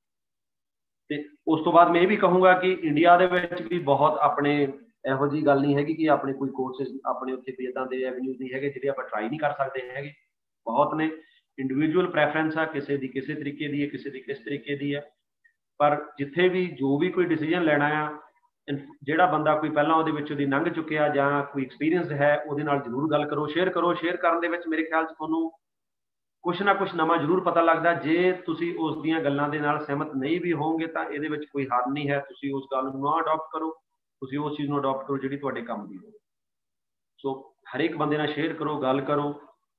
ਤੇ ਉਸ ਤੋਂ ਬਾਅਦ ਮੈਂ ਇਹ ਵੀ ਕਹੂੰਗਾ ਕਿ ਇੰਡੀਆ ਦੇ ਵਿੱਚ ਵੀ ਬਹੁਤ ਆਪਣੇ ਇਹੋ ਜਿਹੀ ਗੱਲ ਨਹੀਂ ਹੈਗੀ ਕਿ ਆਪਣੇ ਕੋਈ ਕੋਰਸਿਸ ਆਪਣੇ ਉੱਥੇ ਕੋਈ ਇੱਦਾਂ ਦੇ ਐਵਨਿਊਜ਼ ਨਹੀਂ ਹੈਗੇ ਜਿਹੜੇ ਆਪਾਂ ਟਰਾਈ ਨਹੀਂ ਕਰ ਸਕਦੇ ਹੈਗੇ ਬਹੁਤ ਨੇ ਇੰਡੀਵਿਜੂਅਲ ਪ੍ਰੈਫਰੈਂਸ ਆ ਕਿਸੇ ਦੀ ਕਿਸੇ ਤਰੀਕੇ ਦੀ ਹੈ ਕਿਸੇ ਦੀ ਕਿਸ ਤਰੀਕੇ ਦੀ ਹੈ ਪਰ ਜਿੱਥੇ ਵੀ ਜੋ ਵੀ ਕੋਈ ਡਿਸੀਜਨ ਲੈਣਾ ਆ ਜਿਹੜਾ ਬੰਦਾ ਕੋਈ ਪਹਿਲਾਂ ਉਹਦੇ ਵਿੱਚ ਉਹਦੀ ਲੰਘ ਚੁੱਕਿਆ ਜਾਂ ਕੋਈ ਐਕਸਪੀਰੀਅੰਸ ਹੈ ਉਹਦੇ ਨਾਲ ਜ਼ਰੂਰ ਗੱਲ ਕਰੋ ਸ਼ੇਅਰ ਕਰੋ ਸ਼ੇਅਰ ਕਰਨ ਦੇ ਵਿੱਚ ਮੇਰੇ ਖਿਆਲ 'ਚ ਤੁਹਾਨੂੰ ਕੁਛ ਨਾ ਕੁਛ ਨਵਾਂ ਜ਼ਰੂਰ ਪਤਾ ਲੱਗਦਾ ਜੇ ਤੁਸੀਂ ਉਸ ਦੀਆਂ ਗੱਲਾਂ ਦੇ ਨਾਲ ਸਹਿਮਤ ਨਹੀਂ ਵੀ ਹੋਵੋਗੇ ਤਾਂ ਇਹਦੇ ਵਿੱਚ ਕੋਈ ਹਾਰ ਨਹੀਂ ਹੈ ਤੁਸੀਂ ਉਸ ਗੱਲ ਨੂੰ ਨਾ ਅਡਾਪਟ ਕਰੋ ਤੁਸੀਂ ਉਸ ਚੀਜ਼ ਨੂੰ ਅਡਾਪਟ ਕਰੋ ਜਿਹੜੀ ਤੁਹਾਡੇ ਕੰਮ ਦੀ ਹੋਵੇ ਸੋ ਹਰੇਕ ਬੰਦੇ ਨਾਲ ਸ਼ੇਅਰ ਕਰੋ ਗੱਲ ਕਰੋ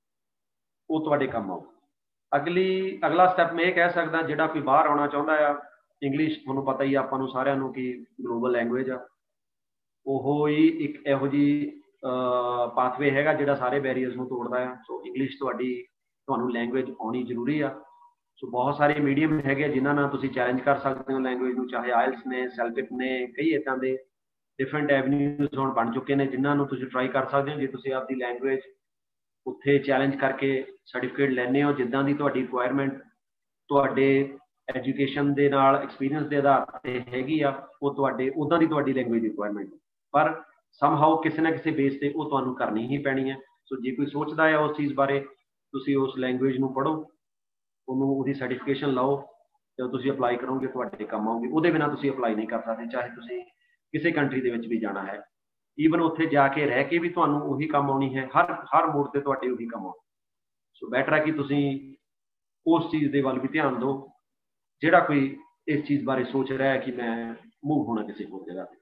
ਉਹ ਤੁਹਾਡੇ ਕੰਮ ਆਓ ਅਗਲੀ ਅਗਲਾ ਸਟੈਪ ਮੈਂ ਇਹ ਕਹਿ ਸਕਦਾ ਜਿਹੜਾ ਕੋਈ ਬਾਹਰ ਆਉਣਾ ਚਾਹੁੰਦਾ ਆ ਇੰਗਲਿਸ਼ ਤੁਹਾਨੂੰ ਪਤਾ ਹੀ ਆਪਾਂ ਨੂੰ ਸਾਰਿਆਂ ਨੂੰ ਕਿ ਗਲੋਬਲ ਲੈਂਗੁਏਜ ਆ ਉਹ ਹੀ ਇੱਕ ਇਹੋ ਜਿਹੀ ਪਾਥਵੇ ਹੈਗਾ ਜਿਹੜਾ ਸਾਰੇ ਬੈਰੀਅਰਸ ਨੂੰ ਤੋੜਦਾ ਆ ਸੋ ਇੰਗਲਿਸ਼ ਤੁਹਾਡੀ ਤੁਹਾਨੂੰ ਲੈਂਗੁਏਜ ਆਉਣੀ ਜ਼ਰੂਰੀ ਆ ਸੋ ਬਹੁਤ ਸਾਰੇ ਮੀਡੀਅਮ ਹੈਗੇ ਜਿਨ੍ਹਾਂ ਨਾਲ ਤੁਸੀਂ ਚੈਲੰਜ ਕਰ ਸਕਦੇ ਹੋ ਲੈਂਗੁਏਜ ਨੂੰ ਚਾਹੇ ਆਇਲਸ ਨੇ ਸੈਲਫਿਟ ਨੇ ਕਈ ਇੱਦਾਂ ਦੇ ਡਿਫਰੈਂਟ ਐਵਨਿਊਜ਼ ਹੁਣ ਬਣ ਚੁੱਕੇ ਨੇ ਜਿਨ੍ਹਾਂ ਨੂੰ ਤੁਸੀਂ ਟਰਾਈ ਕਰ ਸਕਦੇ ਹੋ ਜੇ ਤੁਸੀਂ ਆਪਦੀ ਲੈਂਗੁਏਜ ਉੱਥੇ ਚੈਲੰਜ ਕਰਕੇ ਸਰਟੀਫਿਕੇਟ ਲੈਂਦੇ ਹੋ ਜਿੱਦਾਂ ਦੀ ਤੁਹਾਡੀ ਰਿਕੁਆਇਰਮੈਂਟ ਤੁਹਾਡੇ ਐਜੂਕੇਸ਼ਨ ਦੇ ਨਾਲ ਐਕਸਪੀਰੀਅੰਸ ਦੇ ਆਧਾਰ 'ਤੇ ਹੈਗੀ ਆ ਉਹ ਤੁਹਾਡੇ ਉੱਦਾਂ ਦੀ ਤੁਹਾਡੀ ਲੈਂਗੁਏਜ ਦੀ ਰਿਕੁਆਇਰਮੈਂਟ ਪਰ ਸਮਹਾਓ ਕਿਸੇ ਨਾ ਕਿਸੇ ਬੇਸ 'ਤੇ ਉਹ ਤੁਹਾਨੂੰ ਕਰਨੀ ਹੀ ਪੈਣੀ ਹੈ ਸੋ ਜੇ ਕੋਈ ਸੋਚਦਾ ਹੈ ਉਸ ਚੀਜ਼ ਬਾਰੇ ਤੁਸੀਂ ਉਸ ਲੈਂਗੁਏਜ ਨੂੰ ਪੜ੍ਹੋ ਉਹਨੂੰ ਉਹਦੀ ਸਰਟੀਫਿਕੇਸ਼ਨ ਲਓ ਜਦੋਂ ਤੁਸੀਂ ਅਪਲਾਈ ਕਰੋਗੇ ਤੁਹਾਡੇ ਕੰਮ ਆਉਗੇ ਉਹਦੇ ਬਿਨਾਂ ਤੁਸੀਂ ਅਪਲਾਈ ਨਹੀਂ ਕਰ ਸਕਦੇ ਚਾਹੇ ਤੁਸੀਂ ਕਿਸੇ ਕੰਟਰੀ ਦੇ ਵਿੱਚ ਵੀ ਜਾਣਾ ਹੈ ਈਵਨ ਉੱਥੇ ਜਾ ਕੇ ਰਹਿ ਕੇ ਵੀ ਤੁਹਾਨੂੰ ਉਹੀ ਕੰਮ ਆਉਣੀ ਹੈ ਹਰ ਹਰ ਮੋੜ 'ਤੇ ਤੁਹਾਡੇ ਉਹੀ ਕੰਮ ਆਉਣਾ ਸੋ ਬੈਟਰ ਹੈ ਕਿ ਤੁਸੀਂ ਉਸ ਚੀਜ਼ ਦੇ ਵੱਲ ਵੀ ਧਿਆਨ ਦਿਓ ਜਿਹੜਾ ਕੋਈ ਇਸ ਚੀਜ਼ ਬਾਰੇ ਸੋਚ ਰਿਹਾ ਹੈ ਕਿ ਮੈਂ ਮੂਵ ਹੋਣਾ ਕਿਸੇ ਹੋਰ ਜਗ੍ਹਾ 'ਤੇ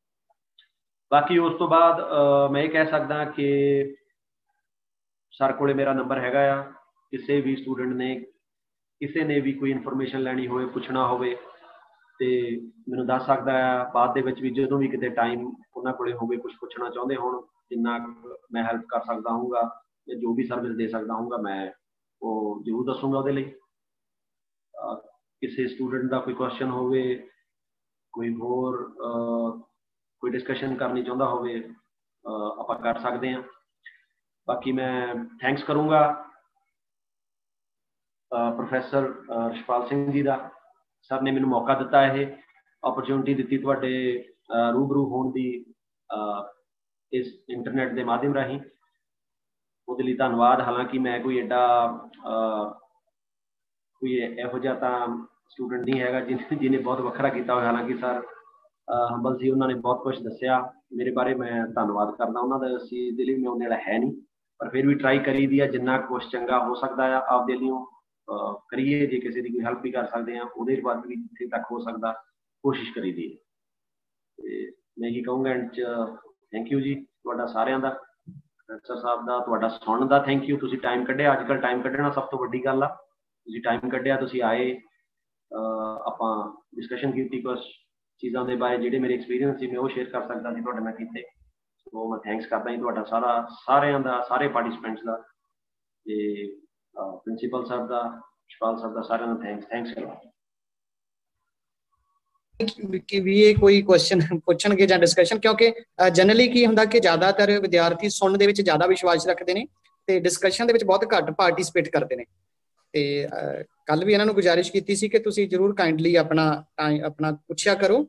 ਬਾਕੀ ਉਸ ਤੋਂ ਬਾਅਦ ਮੈਂ ਇਹ ਕਹਿ ਸਕਦਾ ਕਿ ਸਰ ਕੋਲੇ ਮੇਰਾ ਨੰਬਰ ਹੈਗਾ ਆ ਕਿਸੇ ਵੀ ਸਟੂਡੈਂਟ ਨੇ ਕਿਸੇ ਨੇ ਵੀ ਕੋਈ ਇਨਫੋਰਮੇਸ਼ਨ ਲੈਣੀ ਹੋਵੇ ਪੁੱਛਣਾ ਹੋਵੇ ਤੇ ਮੈਨੂੰ ਦੱਸ ਸਕਦਾ ਆ ਬਾਅਦ ਦੇ ਵਿੱਚ ਵੀ ਜਦੋਂ ਵੀ ਕਿਤੇ ਟਾਈਮ ਉਹਨਾਂ ਕੋਲੇ ਹੋਵੇ ਕੁਝ ਪੁੱਛਣਾ ਚਾਹੁੰਦੇ ਹੋਣ ਜਿੰਨਾ ਮੈਂ ਹੈਲਪ ਕਰ ਸਕਦਾ ਹੋਊਗਾ ਜਾਂ ਜੋ ਵੀ ਸਰਵਿਸ ਦੇ ਸਕਦਾ ਹੋਊਗਾ ਮੈਂ ਉਹ ਜ਼ਰੂਰ ਦੱਸੂਗਾ ਉਹਦੇ ਲਈ ਕਿਸੇ ਸਟੂਡੈਂਟ ਦਾ ਕੋਈ ਕੁਐਸਚਨ ਹੋਵੇ ਕੋਈ ਹੋਰ ਕੋਈ ਡਿਸਕਸ਼ਨ ਕਰਨੀ ਚਾਹੁੰਦਾ ਹੋਵੇ ਆਪਾਂ ਕਰ ਸਕਦੇ ਹਾਂ ਬਾਕੀ ਮੈਂ ਥੈਂਕਸ ਕਰੂੰਗਾ ਪ੍ਰੋਫੈਸਰ ਰਿਸ਼ਪਾਲ ਸਿੰਘ ਜੀ ਦਾ ਸਰ ਨੇ ਮੈਨੂੰ ਮੌਕਾ ਦਿੱਤਾ ਇਹ ਓਪਰਚੁਨਿਟੀ ਦਿੱਤੀ ਤੁਹਾਡੇ ਰੂਬਰੂ ਹੋਣ ਦੀ ਇਸ ਇੰਟਰਨੈਟ ਦੇ ਮਾਧਿਅਮ ਰਾਹੀਂ ਉਹਦੇ ਲਈ ਧੰਨਵਾਦ ਹਾਲਾਂਕਿ ਮੈਂ ਕੋਈ ਐਡਾ ਕੋਈ ਇਹੋ ਜਿਹਾ ਤਾਂ ਸਟੂਡੈਂਟ ਨਹੀਂ ਹੈਗਾ ਜਿਹਨੇ ਜਿਹਨੇ ਬਹੁਤ ਵੱਖਰਾ ਕੀਤਾ ਹੋਇਆ ਹਾਲਾਂਕਿ ਸਰ ਹੰਬਲ ਸੀ ਉਹਨਾਂ ਨੇ ਬਹੁਤ ਕੁਛ ਦੱਸਿਆ मेरे बारे मैं धन्नवाद करदा उन्हां दा। इस चीज़ दे लई मैं उहदे वाला है नहीं, पर फिर भी ट्राई करी दी है जिन्ना कुछ चंगा हो सकता है आपदे लईओ करिए। जे किसी की कोई हेल्प भी कर सकते हैं उहदे बाद भी जिथे तक हो सकता कोशिश करी दी है। ते मैं यही कहूँगा एंड च थैंक यू जी तुहाडा सारिआं दा, सर साहब दा, तुहाडा सुणन दा थैंक यू। तुसीं टाइम कढिआ, अजकल टाइम कढना सब तो वड्डी गल आ। तुसीं टाइम कढिआ, तुसीं आए, आपां डिस्कशन कीती, कुछ चीज़ां दे बारे जिहड़े मेरे एक्सपीरियंस सी मैं वो शेयर कर सकदा सी तुहाडे नाल कीते। सो मैं थैंक्स करदा जी तुहाडा सारा सारिआं दा, सारे पार्टिसिपेंट्स दा, ते प्रिंसीपल साहब दा, यशपाल साहब दा, सारिआं दा थैंक्स थैंक्स करदा। कि भी ये कोई क्वेश्चन ਪੁੱਛਣਗੇ ਜਾਂ ਡਿਸਕਸ਼ਨ, ਕਿਉਂਕਿ ਜਨਰਲੀ ਕੀ ਹੁੰਦਾ ਕਿ ਜ਼ਿਆਦਾਤਰ ਵਿਦਿਆਰਥੀ ਸੁਣਨ ਦੇ ਵਿੱਚ ਜ਼ਿਆਦਾ ਵਿਸ਼ਵਾਸ ਰੱਖਦੇ ਨੇ ਤੇ ਡਿਸਕਸ਼ਨ ਦੇ ਵਿੱਚ ਬਹੁਤ ਘੱਟ ਪਾਰਟਿਸਿਪੇਟ ਕਰਦੇ ਨੇ। ਤੇ ਕੱਲ ਵੀ ਇਹਨਾਂ ਨੂੰ ਗੁਜ਼ਾਰਿਸ਼ ਕੀਤੀ ਸੀ ਕਿ ਤੁਸੀਂ ਜਰੂਰ ਕਾਈਂਡਲੀ ਆਪਣਾ ਆਪਣਾ ਪੁੱਛਿਆ ਕਰੋ।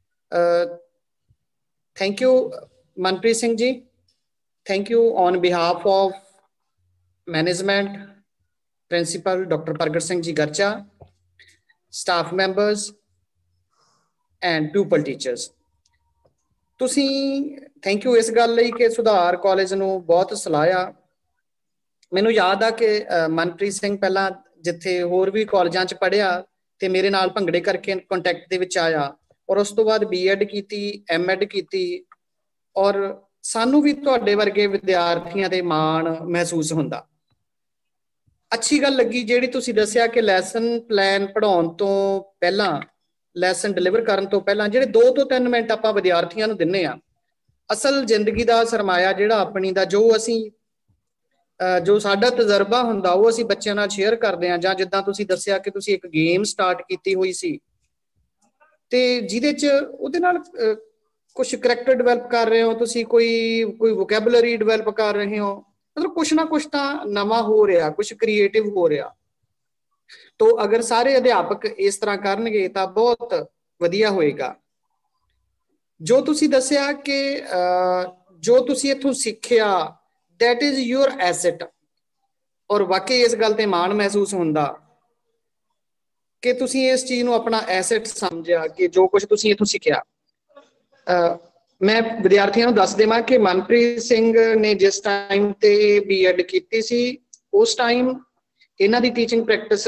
Thank you Manpreet Singh ji, thank you on behalf of management, principal doctor Pargat Singh ji Garcha, staff members and pupil teachers। ਤੁਸੀਂ ਥੈਂਕ ਯੂ ਇਸ ਗੱਲ ਲਈ ਕਿ ਸੁਧਾਰ ਕਾਲਜ ਨੂੰ ਬਹੁਤ ਸਲਾਹਿਆ। ਮੈਨੂੰ ਯਾਦ ਆ ਕਿ ਮਨਪ੍ਰੀਤ ਸਿੰਘ ਪਹਿਲਾਂ ਜਿੱਥੇ ਹੋਰ ਵੀ ਕਾਲਜਾਂ 'ਚ ਪੜ੍ਹਿਆ ਤੇ ਮੇਰੇ ਨਾਲ ਭੰਗੜੇ ਕਰਕੇ ਕੰਟੈਕਟ ਦੇ ਵਿੱਚ ਆਇਆ, ਔਰ ਉਸ ਤੋਂ ਬਾਅਦ ਬੀ ਐਡ ਕੀਤੀ, ਐਮ ਐਡ ਕੀਤੀ, ਔਰ ਸਾਨੂੰ ਵੀ ਤੁਹਾਡੇ ਵਰਗੇ ਵਿਦਿਆਰਥੀਆਂ ਤੇ ਮਾਣ ਮਹਿਸੂਸ ਹੁੰਦਾ। ਅੱਛੀ ਗੱਲ ਲੱਗੀ ਜਿਹੜੀ ਤੁਸੀਂ ਦੱਸਿਆ ਕਿ ਲੈਸਨ ਪਲਾਨ ਪੜ੍ਹਾਉਣ ਤੋਂ ਪਹਿਲਾਂ, ਲੈਸਨ ਡਿਲੀਵਰ ਕਰਨ ਤੋਂ ਪਹਿਲਾਂ ਜਿਹੜੇ ਦੋ ਤੋਂ ਤਿੰਨ ਮਿੰਟ ਆਪਾਂ ਵਿਦਿਆਰਥੀਆਂ ਨੂੰ ਦਿੰਨੇ ਆ, ਅਸਲ ਜ਼ਿੰਦਗੀ ਦਾ ਸਰਮਾਇਆ ਜਿਹੜਾ ਆਪਣੀ ਦਾ, ਜੋ ਅਸੀਂ ਜੋ ਸਾਡਾ ਤਜਰਬਾ ਹੁੰਦਾ ਉਹ ਅਸੀਂ ਬੱਚਿਆਂ ਨਾਲ ਸ਼ੇਅਰ ਕਰਦੇ ਹਾਂ। ਜਾਂ ਜਿੱਦਾਂ ਤੁਸੀਂ ਦੱਸਿਆ ਕਿ ਤੁਸੀਂ ਇੱਕ ਗੇਮ ਸਟਾਰਟ ਕੀਤੀ ਹੋਈ ਸੀ ਤੇ ਜਿਹਦੇ 'ਚ ਉਹਦੇ ਨਾਲ ਕੁਛ ਕਰੈਕਟਰ ਡਿਵੈਲਪ ਕਰ ਰਹੇ ਹੋ ਤੁਸੀਂ, ਕੋਈ ਕੋਈ ਵੋਕੈਬਲਰੀ ਡਿਵੈਲਪ ਕਰ ਰਹੇ ਹੋ, ਮਤਲਬ ਕੁਛ ਨਾ ਕੁਛ ਤਾਂ ਨਵਾਂ ਹੋ ਰਿਹਾ, ਕੁਛ ਕ੍ਰੀਏਟਿਵ ਹੋ ਰਿਹਾ। ਤੋ ਅਗਰ ਸਾਰੇ ਅਧਿਆਪਕ ਇਸ ਤਰ੍ਹਾਂ ਕਰਨਗੇ ਤਾਂ ਬਹੁਤ ਵਧੀਆ ਹੋਏਗਾ। ਜੋ ਤੁਸੀਂ ਦੱਸਿਆ ਕਿ ਜੋ ਤੁਸੀਂ ਇੱਥੋਂ ਸਿੱਖਿਆ that is your asset, ਔਰ ਵਾਕਈ ਇਸ ਗੱਲ ਤੇ ਮਾਣ ਮਹਿਸੂਸ ਹੁੰਦਾ ਕਿ ਤੁਸੀਂ ਇਸ ਚੀਜ਼ ਨੂੰ ਆਪਣਾ ਐਸੈਟ ਸਮਝਿਆ ਕਿ ਜੋ ਕੁਝ ਤੁਸੀਂ ਇੱਥੋਂ ਸਿੱਖਿਆ। ਮੈਂ ਵਿਦਿਆਰਥੀਆਂ ਨੂੰ ਦੱਸ ਦੇਵਾਂ ਕਿ ਮਨਪ੍ਰੀਤ ਸਿੰਘ ਨੇ ਜਿਸ ਟਾਈਮ ਤੇ ਬੀ ਐਡ ਕੀਤੀ ਸੀ ਉਸ ਟਾਈਮ ਇਹਨਾਂ ਦੀ teaching practice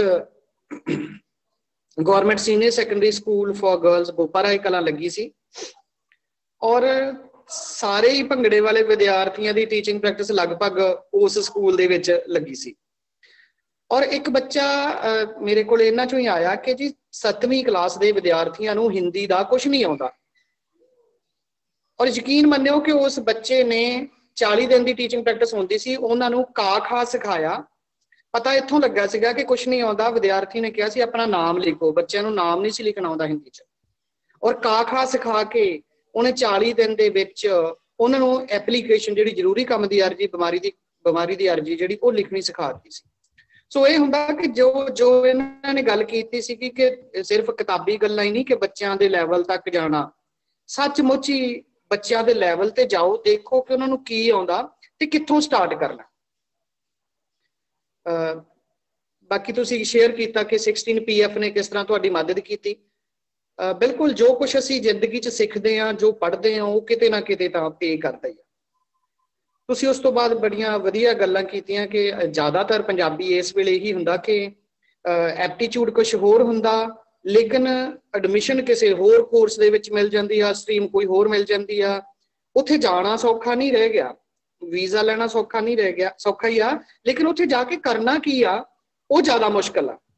government senior secondary school for girls Boparai Kalan ਲੱਗੀ ਸੀ, ਔਰ ਸਾਰੇ ਹੀ ਭੰਗੜੇ ਵਾਲੇ ਵਿਦਿਆਰਥੀਆਂ ਦੀ ਟੀਚਿੰਗ ਪ੍ਰੈਕਟਿਸ ਲਗਭਗ ਉਸ ਸਕੂਲ ਦੇ ਵਿੱਚ ਲੱਗੀ ਸੀ। ਔਰ ਇੱਕ ਬੱਚਾ ਮੇਰੇ ਕੋਲ ਇਹਨਾਂ ਚੋਂ ਹੀ ਆਇਆ ਕਿ ਜੀ ਸੱਤਵੀਂ ਕਲਾਸ ਦੇ ਵਿਦਿਆਰਥੀਆਂ ਨੂੰ ਹਿੰਦੀ ਦਾ ਕੁਝ ਨਹੀਂ ਆਉਂਦਾ, ਔਰ ਯਕੀਨ ਮੰਨਿਓ ਕਿ ਉਸ ਬੱਚੇ ਨੇ ਚਾਲੀ ਦਿਨ ਦੀ ਟੀਚਿੰਗ ਪ੍ਰੈਕਟਿਸ ਹੁੰਦੀ ਸੀ, ਉਹਨਾਂ ਨੂੰ ਕਾ ਖਾ ਸਿਖਾਇਆ। ਪਤਾ ਇੱਥੋਂ ਲੱਗਾ ਸੀਗਾ ਕਿ ਕੁਛ ਨਹੀਂ ਆਉਂਦਾ। ਵਿਦਿਆਰਥੀ ਨੇ ਕਿਹਾ ਸੀ ਆਪਣਾ ਨਾਮ ਲਿਖੋ, ਬੱਚਿਆਂ ਨੂੰ ਨਾਮ ਨਹੀਂ ਸੀ ਲਿਖਣਾ ਆਉਂਦਾ ਹਿੰਦੀ 'ਚ, ਔਰ ਕਾ ਖਾ ਸਿਖਾ ਕੇ ਉਹਨੇ ਚਾਲੀ ਦਿਨ ਦੇ ਵਿੱਚ ਉਹਨਾਂ ਨੂੰ ਐਪਲੀਕੇਸ਼ਨ ਜਿਹੜੀ ਜ਼ਰੂਰੀ ਕੰਮ ਦੀ ਅਰਜੀ, ਬਿਮਾਰੀ ਦੀ ਬਿਮਾਰੀ ਦੀ ਅਰਜੀ ਜਿਹੜੀ ਉਹ ਲਿਖਣੀ ਸਿਖਾ ਦਿੱਤੀ ਸੀ। ਸੋ ਇਹ ਹੁੰਦਾ ਕਿ ਜੋ ਜੋ ਇਹਨਾਂ ਨੇ ਗੱਲ ਕੀਤੀ ਸੀ ਕਿ ਸਿਰਫ ਕਿਤਾਬੀ ਗੱਲਾਂ ਹੀ ਨਹੀਂ ਕਿ ਬੱਚਿਆਂ ਦੇ ਲੈਵਲ ਤੱਕ ਜਾਣਾ, ਸੱਚਮੁੱਚ ਹੀ ਬੱਚਿਆਂ ਦੇ ਲੈਵਲ ਤੇ ਜਾਓ, ਦੇਖੋ ਕਿ ਉਹਨਾਂ ਨੂੰ ਕੀ ਆਉਂਦਾ ਤੇ ਕਿੱਥੋਂ ਸਟਾਰਟ ਕਰਨਾ। ਬਾਕੀ ਤੁਸੀਂ ਸ਼ੇਅਰ ਕੀਤਾ ਕਿ ਸਿਕਸਟੀਨ ਪੀ ਐਫ ਨੇ ਕਿਸ ਤਰ੍ਹਾਂ ਤੁਹਾਡੀ ਮਦਦ ਕੀਤੀ। ਬਿਲਕੁਲ ਜੋ ਕੁਛ ਅਸੀਂ ਜ਼ਿੰਦਗੀ 'ਚ ਸਿੱਖਦੇ ਹਾਂ, ਜੋ ਪੜ੍ਹਦੇ ਹਾਂ, ਉਹ ਕਿਤੇ ਨਾ ਕਿਤੇ ਤਾਂ ਪੇ ਕਰਦਾ ਹੀ ਆ। ਤੁਸੀਂ ਉਸ ਤੋਂ ਬਾਅਦ ਬੜੀਆਂ ਵਧੀਆ ਗੱਲਾਂ ਕੀਤੀਆਂ ਕਿ ਜ਼ਿਆਦਾਤਰ ਪੰਜਾਬੀ ਇਸ ਵੇਲੇ ਇਹੀ ਹੁੰਦਾ ਕਿ ਐਪਟੀਚਿਊਡ ਕੁਛ ਹੋਰ ਹੁੰਦਾ, ਲੇਕਿਨ ਐਡਮਿਸ਼ਨ ਕਿਸੇ ਹੋਰ ਕੋਰਸ ਦੇ ਵਿੱਚ ਮਿਲ ਜਾਂਦੀ ਆ, ਸਟਰੀਮ ਕੋਈ ਹੋਰ ਮਿਲ ਜਾਂਦੀ ਆ। ਉੱਥੇ ਜਾਣਾ ਸੌਖਾ ਨਹੀਂ ਰਹਿ ਗਿਆ, ਵੀਜ਼ਾ ਲੈਣਾ ਸੌਖਾ ਨਹੀਂ ਰਹਿ ਗਿਆ, ਸੌਖਾ ਹੀ ਆ, ਲੇਕਿਨ ਉੱਥੇ ਜਾ ਕੇ ਕਰਨਾ ਕੀ ਆ ਉਹ ਜ਼ਿਆਦਾ ਮੁਸ਼ਕਿਲ ਆ।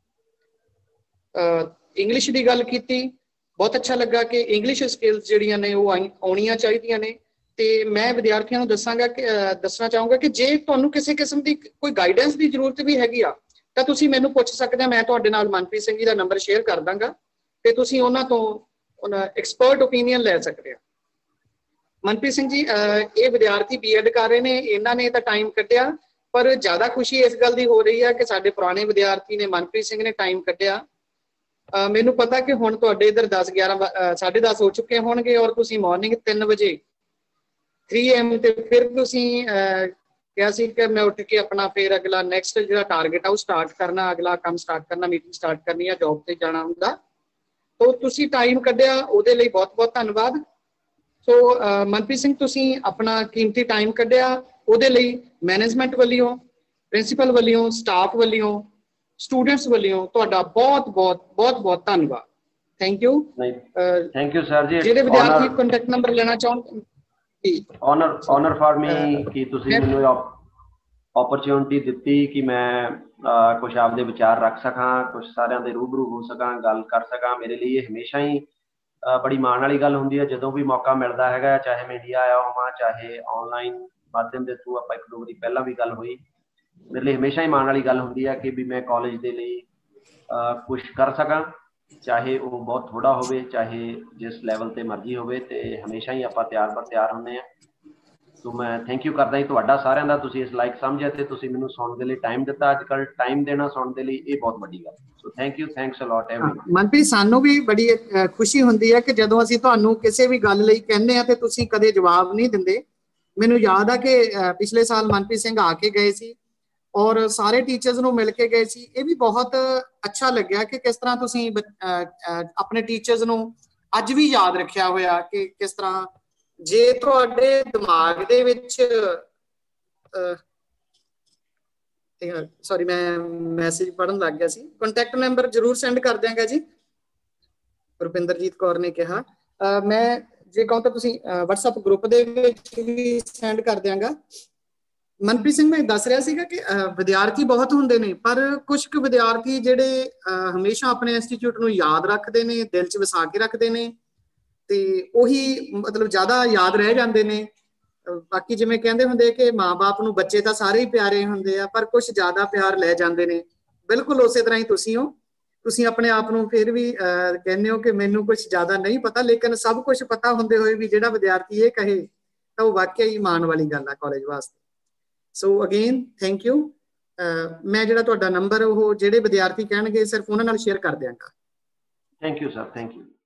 ਇੰਗਲਿਸ਼ ਦੀ ਗੱਲ ਕੀਤੀ, ਬਹੁਤ ਅੱਛਾ ਲੱਗਾ ਕਿ ਇੰਗਲਿਸ਼ ਸਕਿੱਲਸ ਜਿਹੜੀਆਂ ਨੇ ਉਹ ਆਉਣੀਆਂ ਚਾਹੀਦੀਆਂ ਨੇ। ਤੇ ਮੈਂ ਵਿਦਿਆਰਥੀਆਂ ਨੂੰ ਦੱਸਾਂਗਾ ਕਿ ਦੱਸਣਾ ਚਾਹੂੰਗਾ ਕਿ ਜੇ ਤੁਹਾਨੂੰ ਕਿਸੇ ਕਿਸਮ ਦੀ ਕੋਈ ਗਾਈਡੈਂਸ ਦੀ ਜ਼ਰੂਰਤ ਵੀ ਹੈਗੀ ਆ ਤਾਂ ਤੁਸੀਂ ਮੈਨੂੰ ਪੁੱਛ ਸਕਦੇ ਹੋ। ਮੈਂ ਤੁਹਾਡੇ ਨਾਲ ਮਨਪ੍ਰੀਤ ਸਿੰਘ ਜੀ ਦਾ ਨੰਬਰ ਸ਼ੇਅਰ ਕਰ ਦਾਂਗਾ ਤੇ ਤੁਸੀਂ ਉਹਨਾਂ ਤੋਂ ਐਕਸਪਰਟ ਓਪੀਨੀਅਨ ਲੈ ਸਕਦੇ ਹੋ। ਮਨਪ੍ਰੀਤ ਸਿੰਘ ਜੀ, ਇਹ ਵਿਦਿਆਰਥੀ ਬੀ ਐਡ ਕਰ ਰਹੇ ਨੇ, ਇਹਨਾਂ ਨੇ ਤਾਂ ਟਾਈਮ ਕੱਢਿਆ, ਪਰ ਜ਼ਿਆਦਾ ਖੁਸ਼ੀ ਇਸ ਗੱਲ ਦੀ ਹੋ ਰਹੀ ਆ ਕਿ ਸਾਡੇ ਪੁਰਾਣੇ ਵਿਦਿਆਰਥੀ ਨੇ, ਮਨਪ੍ਰੀਤ ਸਿੰਘ ਨੇ ਟਾਈਮ ਕੱਢਿਆ। ਮੈਨੂੰ ਪਤਾ ਕਿ ਹੁਣ ਤੁਹਾਡੇ ਇੱਧਰ ਦਸ ਗਿਆਰਾਂ ਸਾਢੇ ਦਸ ਹੋ ਚੁੱਕੇ ਹੋਣਗੇ, ਔਰ ਤੁਸੀਂ ਮਾਰਨਿੰਗ ਤਿੰਨ ਵਜੇ ਥ੍ਰੀ ਐਮ ਤੇ ਫਿਰ ਤੁਸੀਂ ਕਿਹਾ ਸੀ ਕਿ ਮੈਂ ਉੱਠ ਕੇ ਆਪਣਾ ਫਿਰ ਅਗਲਾ ਨੈਕਸਟ ਜਿਹੜਾ ਟਾਰਗੇਟ ਆ ਉਹ ਸਟਾਰਟ ਕਰਨਾ, ਅਗਲਾ ਕੰਮ ਸਟਾਰਟ ਕਰਨਾ, ਮੀਟਿੰਗ ਸਟਾਰਟ ਕਰਨੀ ਆ, ਜੋਬ ਤੇ ਜਾਣਾ ਹੁੰਦਾ। ਤਾਂ ਤੁਸੀਂ ਟਾਈਮ ਕੱਢਿਆ, ਉਹਦੇ ਲਈ ਬਹੁਤ ਬਹੁਤ ਧੰਨਵਾਦ। ਸੋ ਮਨਪ੍ਰੀਤ ਸਿੰਘ ਤੁਸੀਂ ਆਪਣਾ ਕੀਮਤੀ ਟਾਈਮ ਕੱਢਿਆ, ਉਹਦੇ ਲਈ ਮੈਨੇਜਮੈਂਟ ਵੱਲੋਂ, ਪ੍ਰਿੰਸੀਪਲ ਵੱਲੋਂ, ਸਟਾਫ ਵੱਲੋਂ, ਸਟੂਡੈਂਟਸ ਵੱਲੋਂ ਤੁਹਾਡਾ ਬਹੁਤ ਬਹੁਤ ਬਹੁਤ ਬਹੁਤ ਧੰਨਵਾਦ। Thank you. Thank you sir ji. ਜਿਹੜੇ ਵਿਦਿਆਰਥੀ ਕੰਟੈਕਟ ਨੰਬਰ ਲੈਣਾ ਚਾਹਣ, ऑनर ऑनर फॉर मी कि तुसी मैनू अपॉर्चुनिटी दी कि मैं uh, कुछ आपदे विचार रख सकां, कुछ सारिਆਂ ਦੇ रूबरू हो सकां, गल कर सकां। मेरे लिए हमेशा ही uh, बड़ी माण वाली गल हुंदी है जदों भी मौका मिलता है, चाहे मैं इंडिया आया होवां, चाहे ऑनलाइन माध्यम के थ्रू आपां एक दो वारी पहला भी गल हुई। मेरे लिए हमेशा ही माण वाली गल हुंदी है कि भी मैं कॉलेज के लिए uh, कुछ कर सकां, चाहे वो बहुत थोड़ा होवे, चाहे जिस लैवल ते मर्जी होवे, ते हमेशा ही आपां तैयार पर तैयार होंदे आ। तो मैं थैंक यू करदा जी तुहाडा सारिਆਂ ਦਾ, ਤੁਸੀਂ इस लायक समझिया ते ਤੁਸੀਂ ਮੈਨੂੰ ਸੁਣਨ ਦੇ ਲਈ ਟਾਈਮ ਦਿੱਤਾ। ਅੱਜ ਕੱਲ ਟਾਈਮ ਦੇਣਾ ਸੁਣਨ ਦੇ ਲਈ ਇਹ ਬਹੁਤ ਵੱਡੀ ਗੱਲ। So thank you, thanks a lot everyone. Manpreet, ਸਾਨੂੰ ਵੀ ਬੜੀ ਖੁਸ਼ੀ ਹੁੰਦੀ ਹੈ ਕਿ ਜਦੋਂ ਅਸੀਂ ਤੁਹਾਨੂੰ ਕਿਸੇ ਵੀ ਗੱਲ ਲਈ ਕਹਿੰਦੇ ਆ ਤੇ ਤੁਸੀਂ ਕਦੇ ਜਵਾਬ ਨਹੀਂ ਦਿੰਦੇ। ਮੈਨੂੰ ਯਾਦ ਆ ਕਿ ਪਿਛਲੇ ਸਾਲ ਮਨਪ੍ਰੀਤ ਸਿੰਘ ਆ ਕੇ ਗਏ ਸੀ ਔਰ ਸਾਰੇ ਟੀਚਰਸ ਨੂੰ ਮਿਲ ਕੇ ਗਏ ਸੀ। ਇਹ ਵੀ ਬਹੁਤ ਅੱਛਾ ਲੱਗਿਆ ਕਿ ਕਿਸ ਤਰ੍ਹਾਂ ਤੁਸੀਂ ਆਪਣੇ ਟੀਚਰਸ ਨੂੰ ਅੱਜ ਵੀ ਯਾਦ ਰੱਖਿਆ ਹੋਇਆ, ਕਿ ਕਿਸ ਤਰ੍ਹਾਂ ਜੇ ਤੁਹਾਡੇ ਦਿਮਾਗ ਦੇ ਵਿੱਚ ਸੌਰੀ ਮੈਂ ਮੈਸੇਜ ਪੜ੍ਹਨ ਲੱਗ ਗਿਆ ਸੀ। ਕੰਟੈਕਟ ਨੰਬਰ ਜ਼ਰੂਰ ਸੈਂਡ ਕਰ ਦਿਆਂਗਾ ਜੀ, ਰੁਪਿੰਦਰਜੀਤ ਕੌਰ ਨੇ ਕਿਹਾ। ਮੈਂ ਜੇ ਕਹੋ ਤਾਂ ਤੁਸੀਂ WhatsApp ਗਰੁੱਪ ਦੇ ਵਿੱਚ ਵੀ ਸੈਂਡ ਕਰ ਦਿਆਂਗਾ। ਮਨਪ੍ਰੀਤ ਸਿੰਘ ਮੈਂ ਦੱਸ ਰਿਹਾ ਸੀਗਾ ਕਿ ਵਿਦਿਆਰਥੀ ਬਹੁਤ ਹੁੰਦੇ ਨੇ, ਪਰ ਕੁਝ ਕੁ ਵਿਦਿਆਰਥੀ ਜਿਹੜੇ ਹਮੇਸ਼ਾ ਆਪਣੇ ਇੰਸਟੀਚਿਊਟ ਨੂੰ ਯਾਦ ਰੱਖਦੇ ਨੇ, ਦਿਲ 'ਚ ਵਸਾ ਕੇ ਰੱਖਦੇ ਨੇ, ਤੇ ਉਹੀ ਮਤਲਬ ਜ਼ਿਆਦਾ ਯਾਦ ਰਹਿ ਜਾਂਦੇ ਨੇ। ਬਾਕੀ ਜਿਵੇਂ ਕਹਿੰਦੇ ਹੁੰਦੇ ਕਿ ਮਾਂ-ਬਾਪ ਨੂੰ ਬੱਚੇ ਤਾਂ ਸਾਰੇ ਹੀ ਪਿਆਰੇ ਹੁੰਦੇ ਆ, ਪਰ ਕੁਝ ਜ਼ਿਆਦਾ ਪਿਆਰ ਲੈ ਜਾਂਦੇ ਨੇ। ਬਿਲਕੁਲ ਉਸੇ ਤਰ੍ਹਾਂ ਹੀ ਤੁਸੀਂ ਹੋ। ਤੁਸੀਂ ਆਪਣੇ ਆਪ ਨੂੰ ਫਿਰ ਵੀ ਕਹਿੰਦੇ ਹੋ ਕਿ ਮੈਨੂੰ ਕੁਝ ਜ਼ਿਆਦਾ ਨਹੀਂ ਪਤਾ, ਲੇਕਿਨ ਸਭ ਕੁਝ ਪਤਾ ਹੁੰਦੇ ਹੋਏ ਵੀ ਜਿਹੜਾ ਵਿਦਿਆਰਥੀ ਇਹ ਕਹੇ ਤਾਂ ਉਹ ਵਾਕਿਆ ਹੀ ਮਾਣ ਵਾਲੀ ਗੱਲ ਆ ਕਾਲਜ ਵਾਸਤੇ। So again thank you. ਮੈਂ ਜਿਹੜਾ ਤੁਹਾਡਾ ਨੰਬਰ ਉਹ ਜਿਹੜੇ ਵਿਦਿਆਰਥੀ ਕਹਿਣਗੇ ਸਿਰਫ ਉਹਨਾਂ ਨਾਲ ਸ਼ੇਅਰ ਕਰ ਦਿਆਂਗਾ। Thank you sir, thank you.